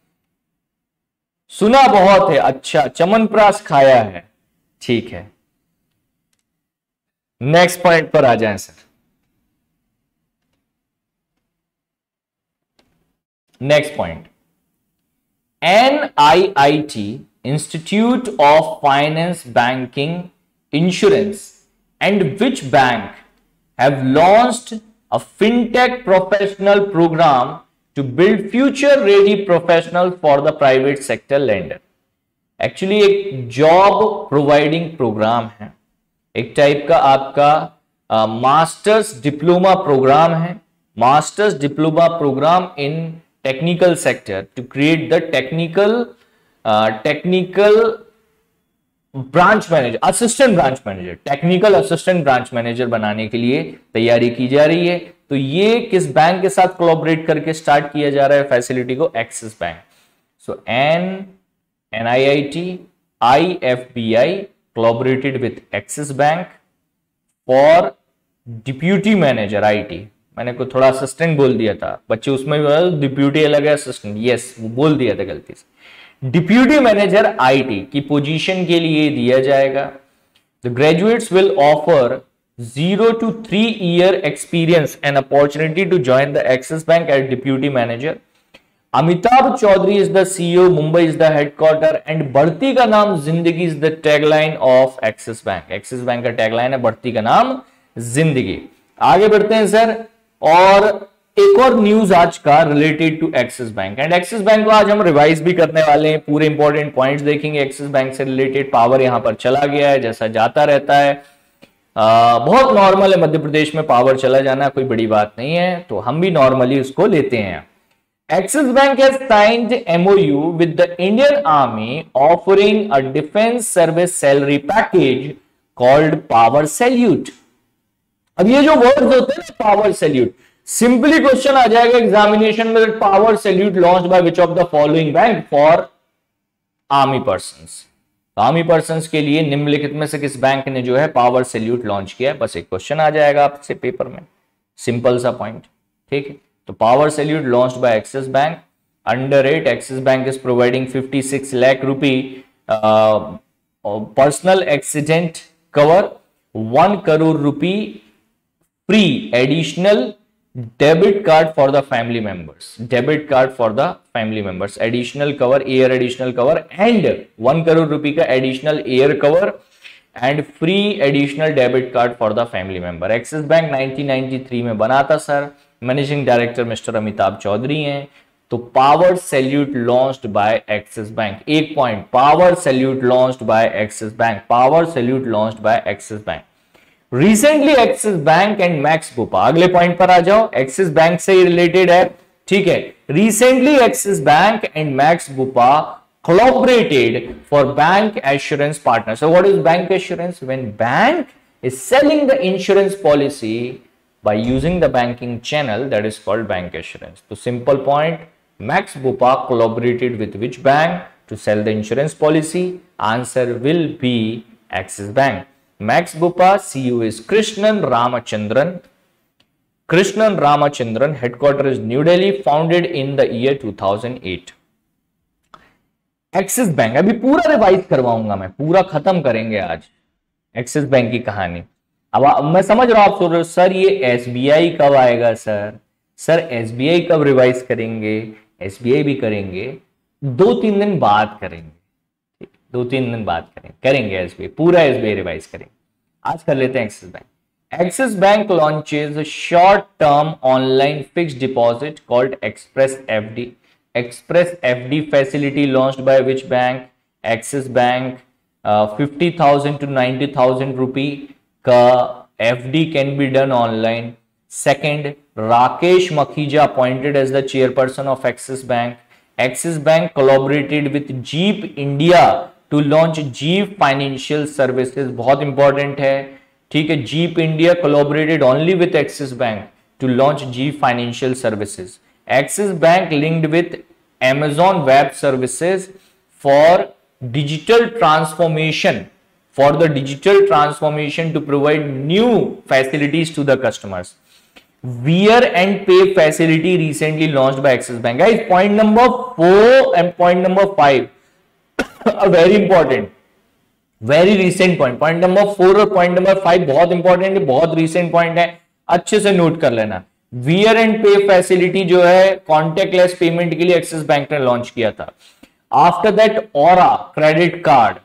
सुना बहुत है, अच्छा चमनप्राश खाया है, ठीक है। नेक्स्ट पॉइंट पर आ जाएं sir. Next point, NIIT institute of finance banking insurance and which bank have launched a fintech professional program to build future ready professional for the private sector lender. Actually एक job providing program है, एक type का आपका masters diploma program है। Masters diploma program in technical sector to create the technical branch manager, assistant branch manager, technical assistant branch manager बनाने के लिए तैयारी की जा रही है। तो ये किस बैंक के साथ कोलैबोरेट करके स्टार्ट किया जा रहा है फैसिलिटी को? Axis Bank. So NIIT IFBI collaborated with Axis Bank for deputy manager IT। मैंने को थोड़ा असिस्टेंट बोल दिया था, बच्चे उसमें भी डिप्यूटी अलग है, असिस्टेंट, यस वो बोल दिया था गलती से। डिप्यूटी मैनेजर IT की पोजीशन के लिए दिया जाएगा। The graduates will offer 0 to 3 year experience and opportunity to join the Axis Bank as deputy manager। Amitabh Chaudhry is the CEO, Mumbai is the headquarter and बढ़ती का नाम जिंदगी is the tagline of Axis Bank. Axis Bank का tagline है बढ़ती का नाम जिंदगी। आगे बढ़ते हैं सर, और एक और न्यूज आज का related to Axis Bank, and Axis Bank को आज हम रिवाइज भी करने वाले हैं, पूरे इंपॉर्टेंट पॉइंट्स देखेंगे। एक्सिस बैंक से रिलेटेड पावर यहां पर चला गया है, जैसा जाता रहता है, बहुत नॉर्मल है मध्य प्रदेश में पावर चला जाना, कोई बड़ी बात नहीं है, तो हम भी नॉर्मली उसको लेते हैं। Axis Bank has signed MOU with the Indian Army offering a defense service salary package called Power Salute। अब ये जो वर्ड्स होते हैं ना, पावर सैल्यूट, सिंपली क्वेश्चन आ जाएगा एग्जामिनेशन में, power salute launch by which of the following bank for army persons. Army persons के लिए निम्नलिखित में से किस बैंक ने जो है पावर सैल्यूट लॉन्च किया है? बस एक क्वेश्चन आ जाएगा आपसे पेपर में, सिंपल सा पॉइंट, ठीक है। तो power salute launched by Axis Bank. Under it Axis Bank is providing 56 lakh rupee personal accident cover, 1 crore rupee free additional debit card for the family members, debit card for the family members, additional cover, air additional cover and 1 crore rupee का additional air cover and free additional debit card for the family member. Axis Bank 1993 में बना था sir, managing director mister Amitabh Chaudhry हैं। तो power salute launched by Axis Bank, एक point, power salute launched by Axis Bank, power salute launched by Axis Bank. Recently Axis Bank and Max Bupa, अगले point पर आ जाओ, axis Bank से related है। ठीक है, recently Axis Bank and Max Bupa collaborated for bank assurance partner. So what is bank assurance? When bank is selling the insurance policy by using the banking channel, that is called bank assurance. So simple point, Max Bupa collaborated with which bank to sell the insurance policy? Answer will be Axis Bank. Max Bupa CEO is Krishnan Ramachandran. Krishnan Ramachandran, headquarters is New Delhi, founded in the year 2008. Axis Bank अभी पूरा revise करवाऊंगा मैं, पूरा खत्म करेंगे आज axis bank की कहानी। अब मैं समझ रहा हूं आप सोच रहे हो सर ये एसबीआई कब आएगा, सर एसबीआई कब रिवाइज करेंगे? एसबीआई भी करेंगे, 2-3 दिन बाद करेंगे, 2-3 दिन बाद करेंगे एसबीआई, पूरा एसबीआई रिवाइज करेंगे। आज कर लेते हैं Axis Bank. Axis Bank launches short term online fixed deposit called express FD. Express FD facility launched by which bank? Axis Bank. 50,000 to 90,000 rupee का FD can be done online. Second, Rakesh Makhija appointed as the chairperson of Axis Bank. Axis Bank collaborated with Jeep India to launch Jeep Financial Services. बहुत इंपॉर्टेंट है, ठीक है। Jeep India collaborated only with Axis Bank to launch Jeep Financial Services. Axis Bank linked with Amazon Web Services for digital transformation, to provide new facilities to the customers. Wear and pay facility recently launched by Axis Bank. Guys, point number 4 and point number 5 are very important, very recent point. Point number 4 और point number 5 बहुत इंपॉर्टेंट है, बहुत recent point है, अच्छे से note कर लेना। वियर एंड पे फैसिलिटी जो है कॉन्टेक्टलेस पेमेंट के लिए एक्सिस बैंक ने लॉन्च किया था। After that Aura credit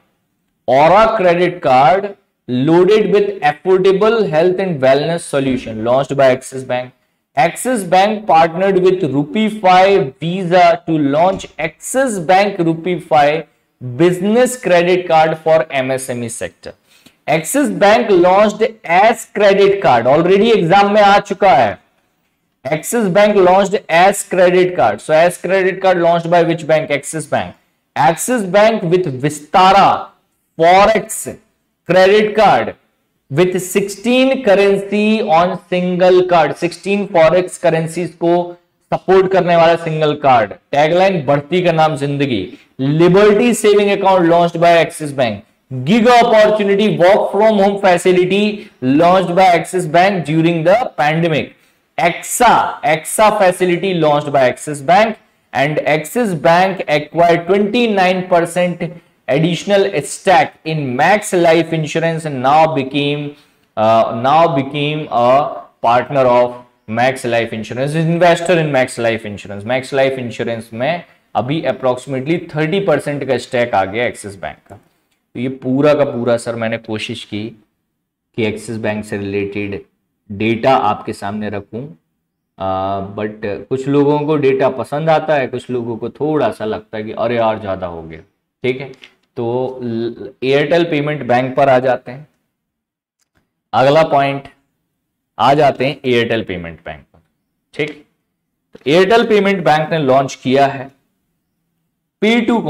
card loaded with affordable health and wellness solution launched by Axis Bank. Axis Bank partnered with Rupifi Visa to launch Axis Bank Rupifi business credit card for MSME sector. Axis Bank launched Ace credit card, already exam में आ चुका है। Axis Bank launched as credit card. So as credit card launched by which bank? Axis Bank. Axis Bank with Vistara Forex credit card with 16 currency on single card. 16 Forex currencies को support करने वाला single card. Tagline बढ़ती का नाम जिंदगी। Liberty saving account launched by Axis Bank. Gig opportunity work from home facility launched by Axis Bank during the pandemic. EXA facility launched by Axis Bank, and Axis Bank acquired 29% additional stake in Max Life Insurance and now became a partner of Max Life Insurance, investor in Max Life Insurance. Max Life Insurance में अभी approximately 30% का stake आ गया axis Bank का। तो ये पूरा का पूरा सर मैंने कोशिश की कि एक्सिस बैंक से रिलेटेड डेटा आपके सामने रखूं, बट कुछ लोगों को डेटा पसंद आता है, कुछ लोगों को थोड़ा सा लगता है कि अरे यार ज़्यादा हो गया, ठीक है। तो एयरटेल पेमेंट बैंक पर आ जाते हैं। अगला पॉइंट आ जाते हैं एयरटेल पेमेंट बैंक पर, ठीक। तो एयरटेल पेमेंट बैंक ने लॉन्च किया है पे टू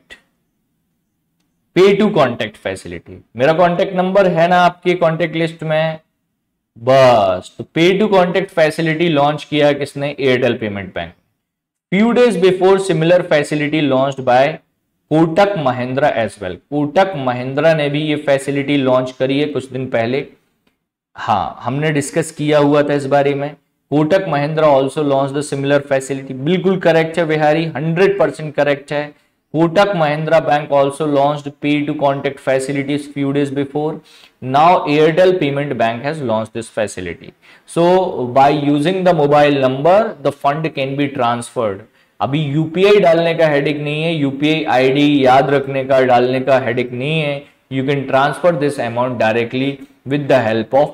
कॉन्टैक्ट फैसिलिटी। मेरा कॉन्टैक्ट नंबर है ना आपके कॉन्टैक्ट लिस्ट में, बस। तो पे टू कॉन्टैक्ट फैसिलिटी लॉन्च किया है किसने? Airtel payment bank. Few days before similar facility launched by Kotak Mahindra as well. Kotak Mahindra ने भी ये फैसिलिटी लॉन्च करी है कुछ दिन पहले। हाँ, हमने डिस्कस किया हुआ था इस बारे में। Kotak Mahindra also launch the similar facility. बिल्कुल करेक्ट है बिहारी, 100% करेक्ट है। Kotak Mahindra Bank also launched pay-to-contact facilities few days before. Now Airtel Payment Bank has launched this facility. So by using the mobile number, the fund can be transferred. अभी UPI डालने का headache नहीं है, UPI ID याद रखने का डालने का हेडेक नहीं है। You can transfer this amount directly with the help of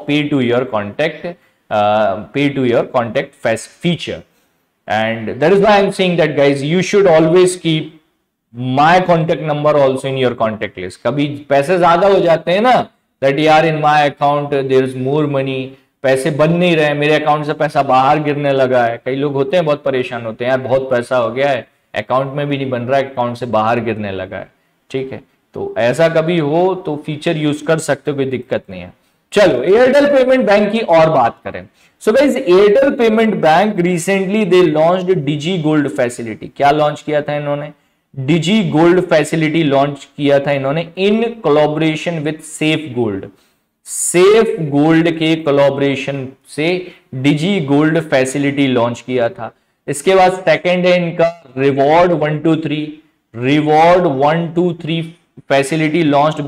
pay-to-your-contact feature. And that is why I'm saying that guys, you should always keep my contact number also in your contact list. कभी पैसे ज्यादा हो जाते हैं ना, that यार in my account there is more money, पैसे बन नहीं रहे, मेरे अकाउंट से पैसा बाहर गिरने लगा है। कई लोग होते हैं बहुत परेशान होते हैं, यार बहुत पैसा हो गया है, अकाउंट में भी नहीं बन रहा है, अकाउंट से बाहर गिरने लगा है। ठीक है, तो ऐसा कभी हो तो फीचर यूज कर सकते हो, कोई दिक्कत नहीं है। चलो एयरटेल पेमेंट बैंक की और बात करें। So guys, Airtel payment bank recently they launched digi gold facility. क्या लॉन्च किया था इन्होंने? डिजी गोल्ड फैसिलिटी लॉन्च किया था इन्होंने in collaboration with Safe Gold. Safe Gold के कोलैबोरेशन से डिजी गोल्ड फैसिलिटी लॉन्च किया था। इसके बाद सेकंड है इनका reward 123, reward 123 facility launched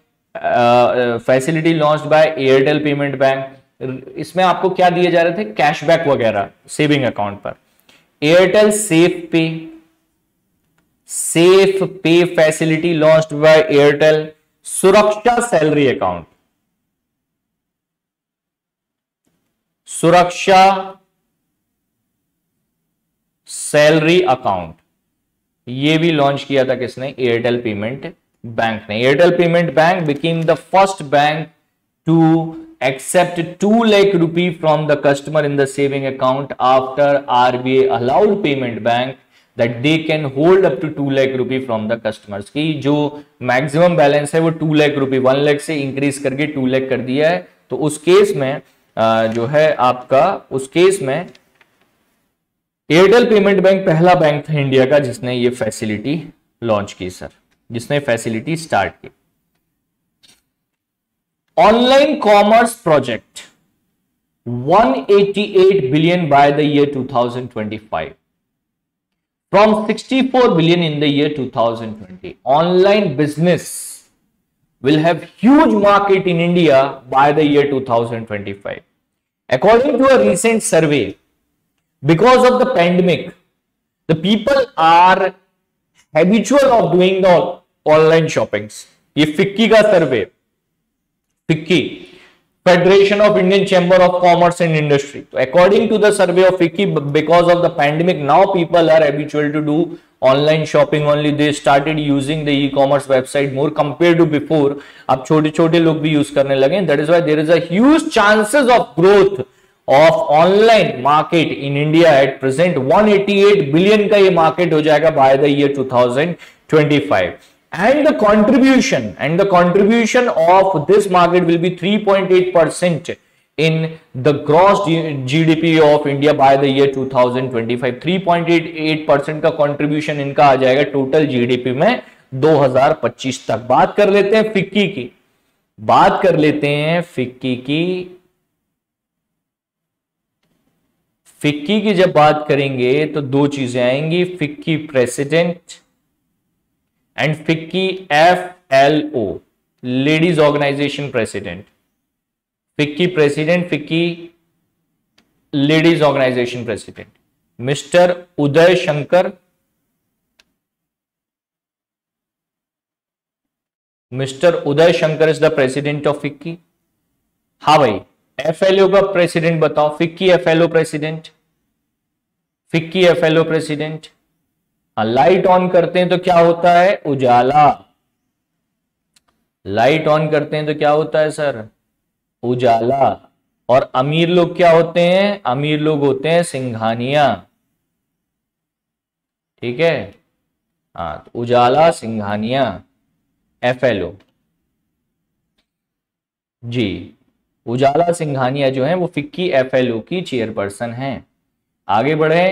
by Airtel payment Bank. इसमें आपको क्या दिए जा रहे थे? कैशबैक वगैरह सेविंग अकाउंट पर। Airtel Safe Pay facility launched by Airtel. Suraksha salary account, Suraksha salary account, ये भी लॉन्च किया था किसने? एयरटेल पेमेंट बैंक ने। Airtel payment Bank became the first bank to accept 2 lakh rupee from the customer in the saving account after RBI allowed payment bank that they can hold up to 2 lakh rupee from the customers। की जो maximum balance है वो 2 लाख रुपए, 1 लाख से increase करके 2 लाख कर दिया है। तो उस केस में जो है आपका, उस केस में एयरटेल पेमेंट बैंक पहला बैंक था इंडिया का जिसने ये फैसिलिटी लॉन्च की सर, जिसने फैसिलिटी स्टार्ट की। Online commerce project 188 billion by the year 2025 from 64 billion in the year 2020। Online business will have huge market in India by the year 2025. According to a recent survey, because of the pandemic, the people are habitual of doing the online shoppings. ये FICCI का survey, FICCI Federation of Indian Chamber of Commerce and Industry. तो according to the survey of FICCI, because of the pandemic now people are habitual to do online shopping only. They started using the e commerce website more compare to before. अब छोटे छोटे लोग भी use करने लगे। That is why there is a huge chances of growth of online market in India at present. 188 billion का ये market हो जाएगा by the year 2025। And the contribution of this market will be 3.8% in the gross GDP of India by the year 2025। 3.88% का contribution इनका आ जाएगा total GDP में 2025 तक। बात कर लेते हैं फिक्की की, बात कर लेते हैं फिक्की की। फिक्की की जब बात करेंगे तो दो चीजें आएंगी, FICCI president and FICCI FLO, ladies organization president. FICCI president, FICCI ladies organization president mister Uday Shankar. Mister Uday Shankar is the president of FICCI. हाँ भाई, FLO का प्रेसिडेंट बताओ। FICCI FLO president, FICCI FLO president. Light on करते हैं तो क्या होता है? उजाला। लाइट ऑन करते हैं तो क्या होता है सर? उजाला। और अमीर लोग क्या होते हैं? अमीर लोग होते हैं सिंघानिया। ठीक है, हाँ, तो उजाला, सिंघानिया, FLO जी। उजाला सिंघानिया जो है वो फिक्की FLO की चेयरपर्सन है। आगे बढ़े,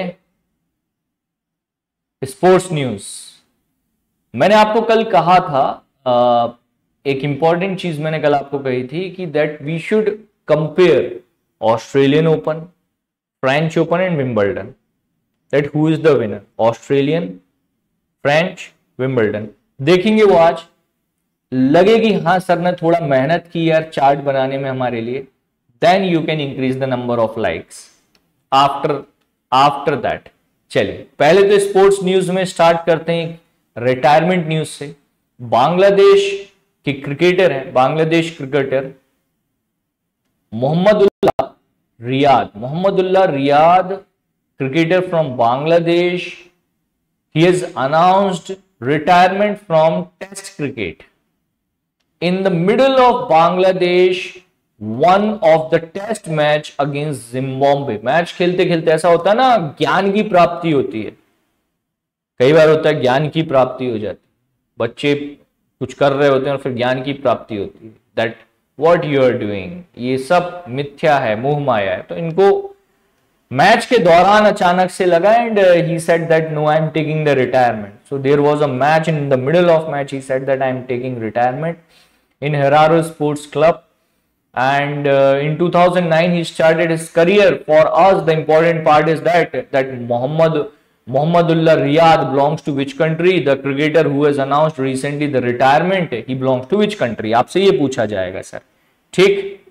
स्पोर्ट्स न्यूज। मैंने आपको कल कहा था, एक इंपॉर्टेंट चीज मैंने कल आपको कही थी कि that we should compare Australian Open, French Open and Wimbledon. That who is the winner? Australian, French, Wimbledon. देखेंगे वो आज। लगेगी हाँ सर ने थोड़ा मेहनत की यार चार्ट बनाने में हमारे लिए, then you can increase the number of likes after that. चलिए पहले तो स्पोर्ट्स न्यूज में स्टार्ट करते हैं रिटायरमेंट न्यूज से। बांग्लादेश के क्रिकेटर हैं, Bangladesh cricketer Mahmudullah Riyad. Mahmudullah Riyad, cricketer from Bangladesh, he has announced retirement from Test cricket. In the middle of Bangladesh one of the test match against Zimbabwe. Match खेलते खेलते ऐसा होता है ना, ज्ञान की प्राप्ति होती है, कई बार होता है ज्ञान की प्राप्ति हो जाती है, बच्चे कुछ कर रहे होते हैं और फिर ज्ञान की प्राप्ति होती है, that what you are doing, ये सब मिथ्या है, मोह माया है। तो इनको मैच के दौरान अचानक से लगा and he said that no I am taking the retirement. So there was a match, in the middle of match he said that I am taking retirement in Hararo Sports Club. And in 2009 he started his career. For us the important part is that Mohammadullah Riyad belongs to which country? The cricketer who has announced recently the retirement, he belongs to which country? आपसे ये पूछा जाएगा sir, ठीक।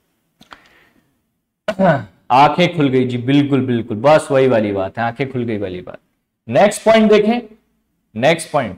आंखें खुल गई जी, बिल्कुल बिल्कुल, बस वही वाली बात है, आंखें खुल गई वाली बात। नेक्स्ट पॉइंट देखें, नेक्स्ट पॉइंट,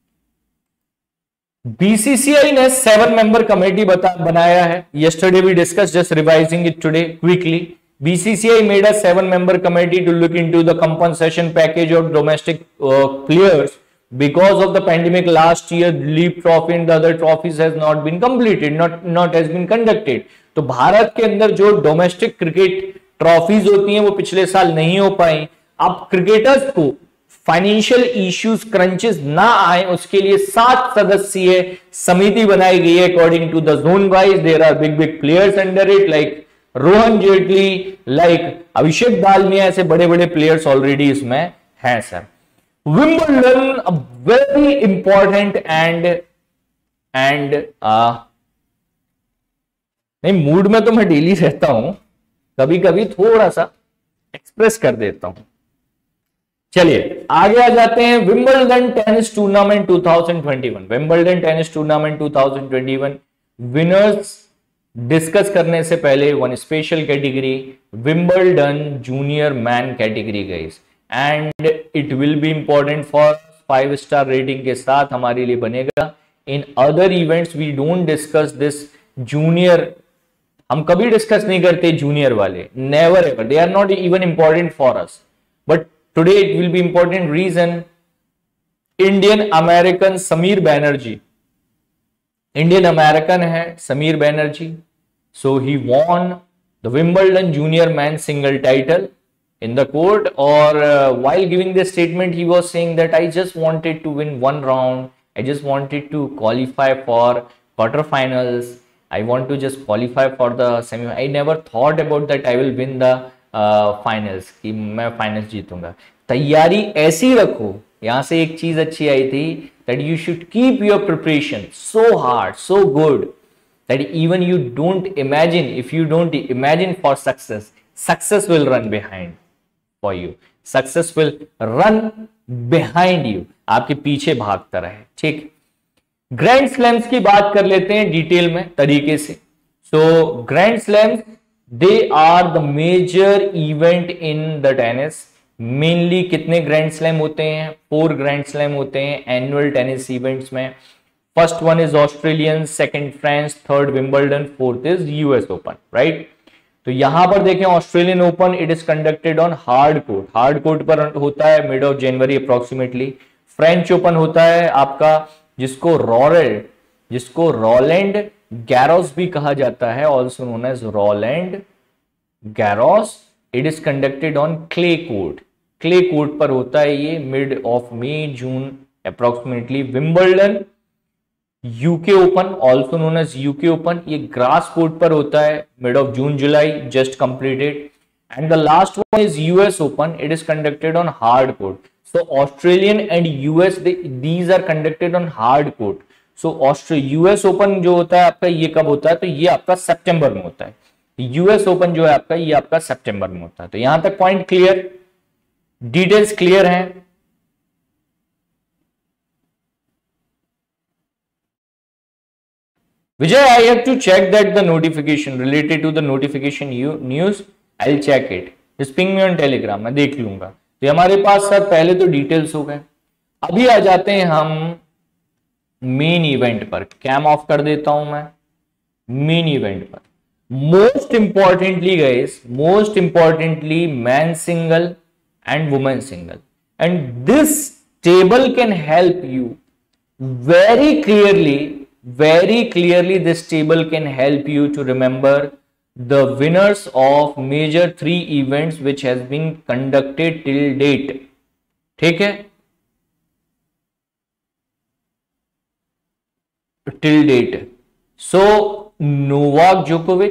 बीसीसीआई ने 7 मेंबर कमेटी बनाया है। yesterday we discussed, just revising it today quickly. BCCI made a 7 member committee to look into the compensation package of domestic players because of the pandemic. Last year Leap Trophy and the other trophies has not been completed, not has been conducted. तो भारत के अंदर जो domestic cricket trophies होती हैं वो पिछले साल नहीं हो पाई। अब क्रिकेटर्स को फाइनेंशियल इश्यूज, क्रंचेस ना आए, उसके लिए 7 सदस्यीय समिति बनाई गई है। According to the zone wise there are big big players under it, like Rohan Jaitley, like Abhishek Dalmiya, ऐसे बड़े बड़े प्लेयर्स ऑलरेडी इसमें हैं sir. Wimbledon a very important and नहीं, मूड में तो मैं डेली रहता हूं, कभी कभी थोड़ा सा एक्सप्रेस कर देता हूं। चलिए आगे आ जाते हैं। Wimbledon tennis tournament 2021, Wimbledon tennis tournament 2021 winners discuss करने से पहले one special category, Wimbledon junior man category guys, and it will be important for 5 star rating के साथ हमारे लिए बनेगा। In other events we don't discuss this junior, हम कभी डिस्कस नहीं करते जूनियर वाले, never ever, they are not even important for us, but today it will be important reason Indian American Sameer Banerjee, Indian American है Sameer Banerjee, so he won the Wimbledon Junior Man single title in the court, or while giving this statement he was saying that I just wanted to win one round, I just wanted to qualify for quarterfinals, I want to just qualify for the semi, I never thought about that I will win the finals, कि मैं finals जीतूंगा। तैयारी ऐसी रखो, यहां से एक चीज अच्छी आई थी, that you should keep your preparation so hard, so good, that even you don't imagine, if you don't imagine for success, success will run behind for you, success will run behind you, आपके पीछे भागता रहे, ठीक। Grand slams की बात कर लेते हैं डिटेल में तरीके से। So grand slams, they are the major event in the tennis. Mainly कितने ग्रैंड स्लैम होते हैं? 4 ग्रैंड स्लैम होते हैं एनुअल टेनिस इवेंट्स में। First one is Australian, second France, third Wimbledon, fourth is US Open, right. तो यहां पर देखें Australian Open, it is conducted on hard court, hard court पर होता है मिड ऑफ जनवरी अप्रोक्सीमेटली। फ्रेंच ओपन होता है आपका, जिसको रोलैंड गैरोस भी कहा जाता है, also known as Roland Garros. It is conducted on clay court, clay court पर होता है ये मिड ऑफ मई जून approximately. Wimbledon UK Open, also known as UK Open, ये ग्रास कोर्ट पर होता है मिड ऑफ जून जुलाई, just completed. And the last one is US Open, it is conducted on hard court. So Australian and US, these are conducted on hard court. So US Open जो होता है आपका, ये कब होता है? तो ये आपका सितंबर में होता है। यूएस ओपन जो है आपका, ये आपका सितंबर में होता है। तो यहां तक पॉइंट क्लियर, डिटेल्स क्लियर हैं। Vijay, I have to check that the notification related to the notification news, I'll check it. Just ping me on Telegram, मैं देख लूंगा। तो हमारे पास सर पहले तो डिटेल्स हो गए, अभी आ जाते हैं हम मेन इवेंट पर। कैम ऑफ कर देता हूं मैं। मेन इवेंट पर most importantly guys, most importantly man single and women single, and this table can help you very clearly very clearly this table can help you to remember the winners of major 3 events which has been conducted till date. ठीक है, till date. So Novak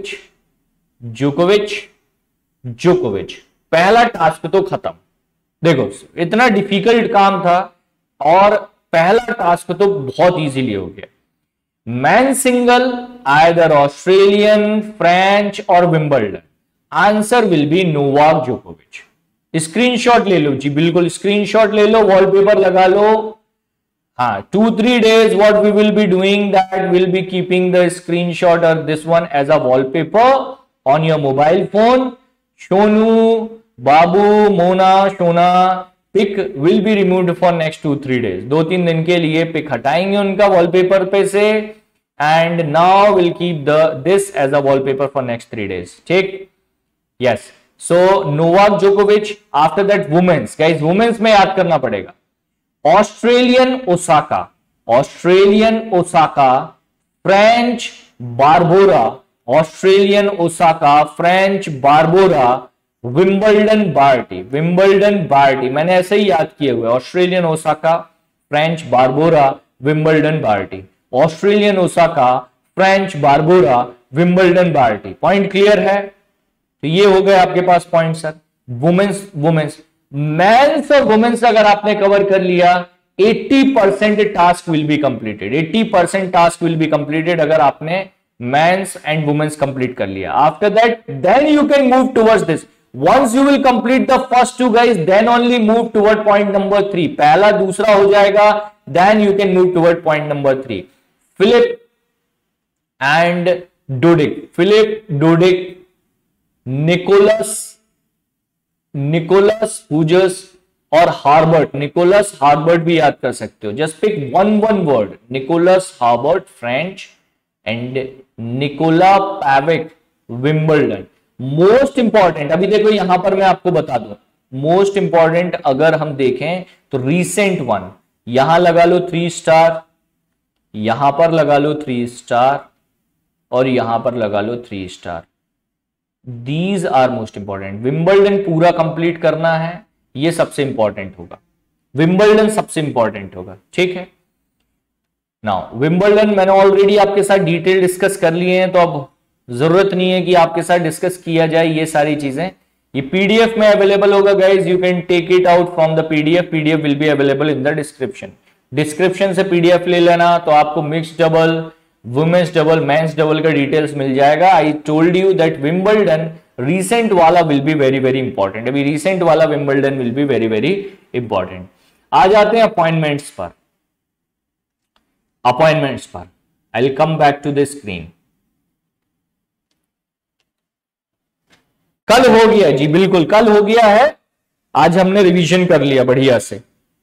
Djokovic, पहला task तो खत्म. देखो इतना difficult काम था और पहला टास्क तो बहुत इजीली हो गया. Man single either Australian, French और Wimbledon. Answer will be Novak जोकोविच. स्क्रीनशॉट ले लो जी, बिल्कुल स्क्रीनशॉट ले लो, वॉलपेपर लगा लो. हाँ, 2-3 days what we will be doing, that will be keeping the screenshot or this one as a wallpaper on your mobile phone. Shonu, Babu, Mona, Shona pic will be removed for next 2-3 days. 2-3 दिन के लिए pick हटाएंगे उनका wallpaper पे से. And now will keep this as a wallpaper for next 3 days. ठीक, yes. So Novak जोकोविच. After that women's, guys women's में याद करना पड़ेगा. Australian Osaka, French Barbora, Wimbledon Barty. मैंने ऐसे ही याद किए हुए. Australian Osaka, French Barbora, Wimbledon Barty. Australian Osaka, French Barbora, Wimbledon Barty. Point clear है? तो ये हो गए आपके पास पॉइंट सर. वुमेन्स मेंस और वुमेन्स अगर आपने कवर कर लिया, 80% task will be completed. 80% task will be completed अगर आपने मेंस एंड वुमेन्स कंप्लीट कर लिया. After that then you can move towards this. Once you will complete the first 2 guys, then only move toward point number 3. पहला दूसरा हो जाएगा, then you can move toward point number 3. Philip Dodic, Nicolas हुजस और Herbert. Nicolas Herbert भी याद कर सकते हो. Just pick one word. Nicolas Herbert French and Nikola Pavic Wimbledon. Most important, अभी देखो यहां पर मैं आपको बता दूं, मोस्ट इंपॉर्टेंट अगर हम देखें तो रीसेंट वन. यहां लगा लो 3 स्टार, यहां पर लगा लो 3 स्टार और यहां पर लगा लो 3 star. These are most important. Wimbledon पूरा कंप्लीट करना है, ये सबसे इंपॉर्टेंट होगा. विंबलडन सबसे इंपॉर्टेंट होगा. ठीक है. नाउ विंबलडन मैंने ऑलरेडी आपके साथ डिटेल डिस्कस कर लिए हैं, तो अब जरूरत नहीं है कि आपके साथ डिस्कस किया जाए ये सारी चीजें. ये पीडीएफ में अवेलेबल होगा guys. You can take it out from the PDF will be available in the description से पीडीएफ ले लेना. तो आपको mix double, women's double, men's double का डिटेल्स मिल जाएगा. I told you that Wimbledon recent वाला will be very very important. अभी रिसेंट वाला Wimbledon will be very very important. आ जाते हैं अपॉइंटमेंट्स पर. I will come back to the screen. कल हो गया जी, बिल्कुल कल हो गया है. आज हमने रिवीजन कर लिया बढ़िया से.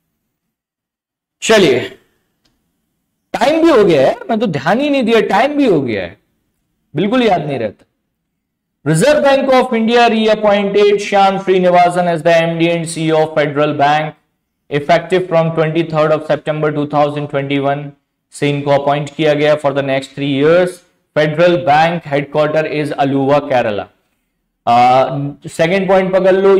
चलिए, टाइम भी हो गया है, मैं तो ध्यान ही नहीं दिया. टाइम भी हो गया है, बिल्कुल याद नहीं रहता. Reserve Bank of India reappointed Shyam Srinivasan as the MD and CEO of Federal Bank effective from 23 सितंबर 2021 से इनको अपॉइंट किया गया for the next 3 years. Federal Bank headquarter is Aluva, Kerala. Second point पकड़ लो.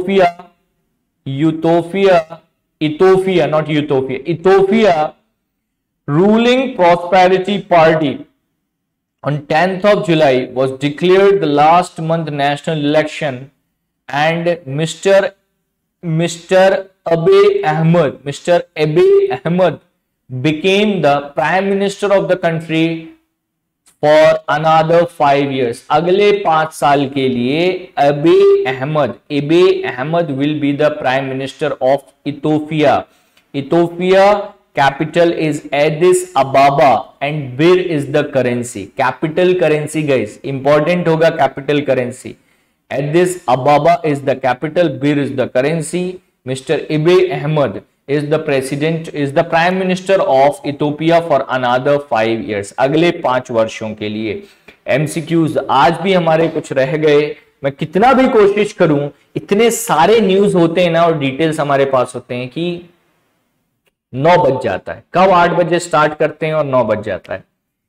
Ethiopia ruling Prosperity Party on 10th of July was declared the last month national election, and Mr. Abiy Ahmed became the Prime Minister of the country for another 5 years. अगले 5 साल के लिए Abiy Ahmed will be the Prime Minister of Ethiopia. Ethiopia capital is Addis Ababa and birr is the currency. Capital currency guys, important होगा capital currency. Addis Ababa is the capital, birr is the currency. Mr. Abiy Ahmed is the president, is the prime minister of Ethiopia for another 5 years. अगले 5 वर्षों के लिए. MCQs आज भी हमारे कुछ रह गए. मैं कितना भी कोशिश करूं, इतने सारे न्यूज होते हैं ना और डिटेल्स हमारे पास होते हैं कि 9 बज जाता है. कब 8 बजे स्टार्ट करते हैं और 9 बज जाता है.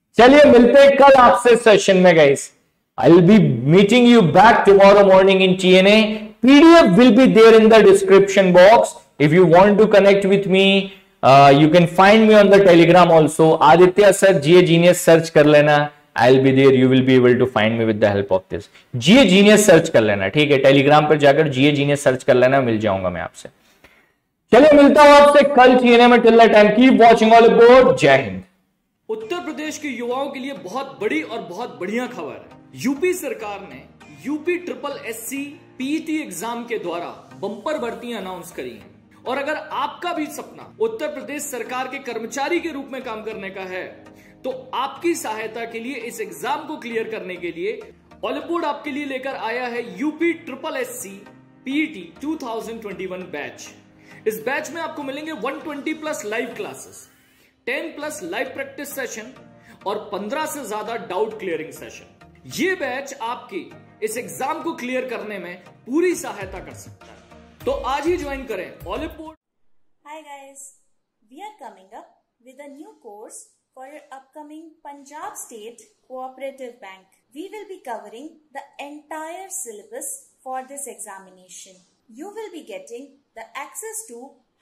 चलिए मिलते हैं कल आपसे सेशन में guys. I will be meeting you back tomorrow morning in TNA. PDF will be there in the description box. If you want to connect with me, you can find me on the Telegram also. Aditya sir, GA Genius search कर लेना. I'll be there. You will be able to find me with the help of this. GA Genius search कर लेना, ठीक है. Telegram पर जाकर GA Genius search कर लेना, मिल जाऊंगा मैं आपसे. चलिए मिलता हूं आपसे कल TNA में. Till that time, keep watching all aboard. जय हिंद. उत्तर प्रदेश के युवाओं के लिए बहुत बड़ी और बहुत बढ़िया खबर है. यूपी सरकार ने UP triple SC PET exam के द्वारा बम्पर भर्तियां अनाउंस करी हैं. और अगर आपका भी सपना उत्तर प्रदेश सरकार के कर्मचारी के रूप में काम करने का है, तो आपकी सहायता के लिए इस एग्जाम को क्लियर करने के लिए ऑलिवुड आपके लिए लेकर आया है UP triple SC PET 2021 batch. इस बैच में आपको मिलेंगे 120 plus live classes, 10 plus live practice session और 15 से ज्यादा डाउट क्लियरिंग सेशन. ये बैच आपकी इस एग्जाम को क्लियर करने में पूरी सहायता कर सकता है. तो आज ही ज्वाइन करें ऑलिवुड. Hi guys, we are coming up with a new course for your upcoming Punjab State Cooperative Bank. We will be covering the entire syllabus for this examination. You will be getting the access to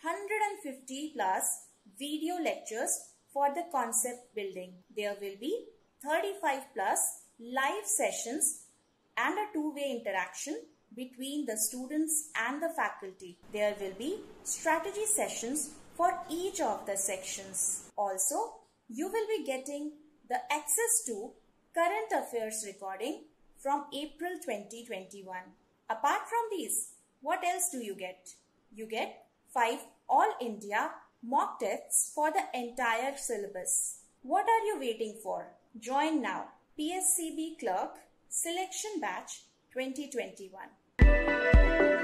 150 plus video lectures for the concept building. There will be 35 plus live sessions and a two-way interaction between the students and the faculty. There will be strategy sessions for each of the sections. Also, you will be getting the access to current affairs recording from April 2021. Apart from these, what else do you get? You get 5 All India mock tests for the entire syllabus. What are you waiting for? Join now. PSCB Clerk Selection Batch 2021.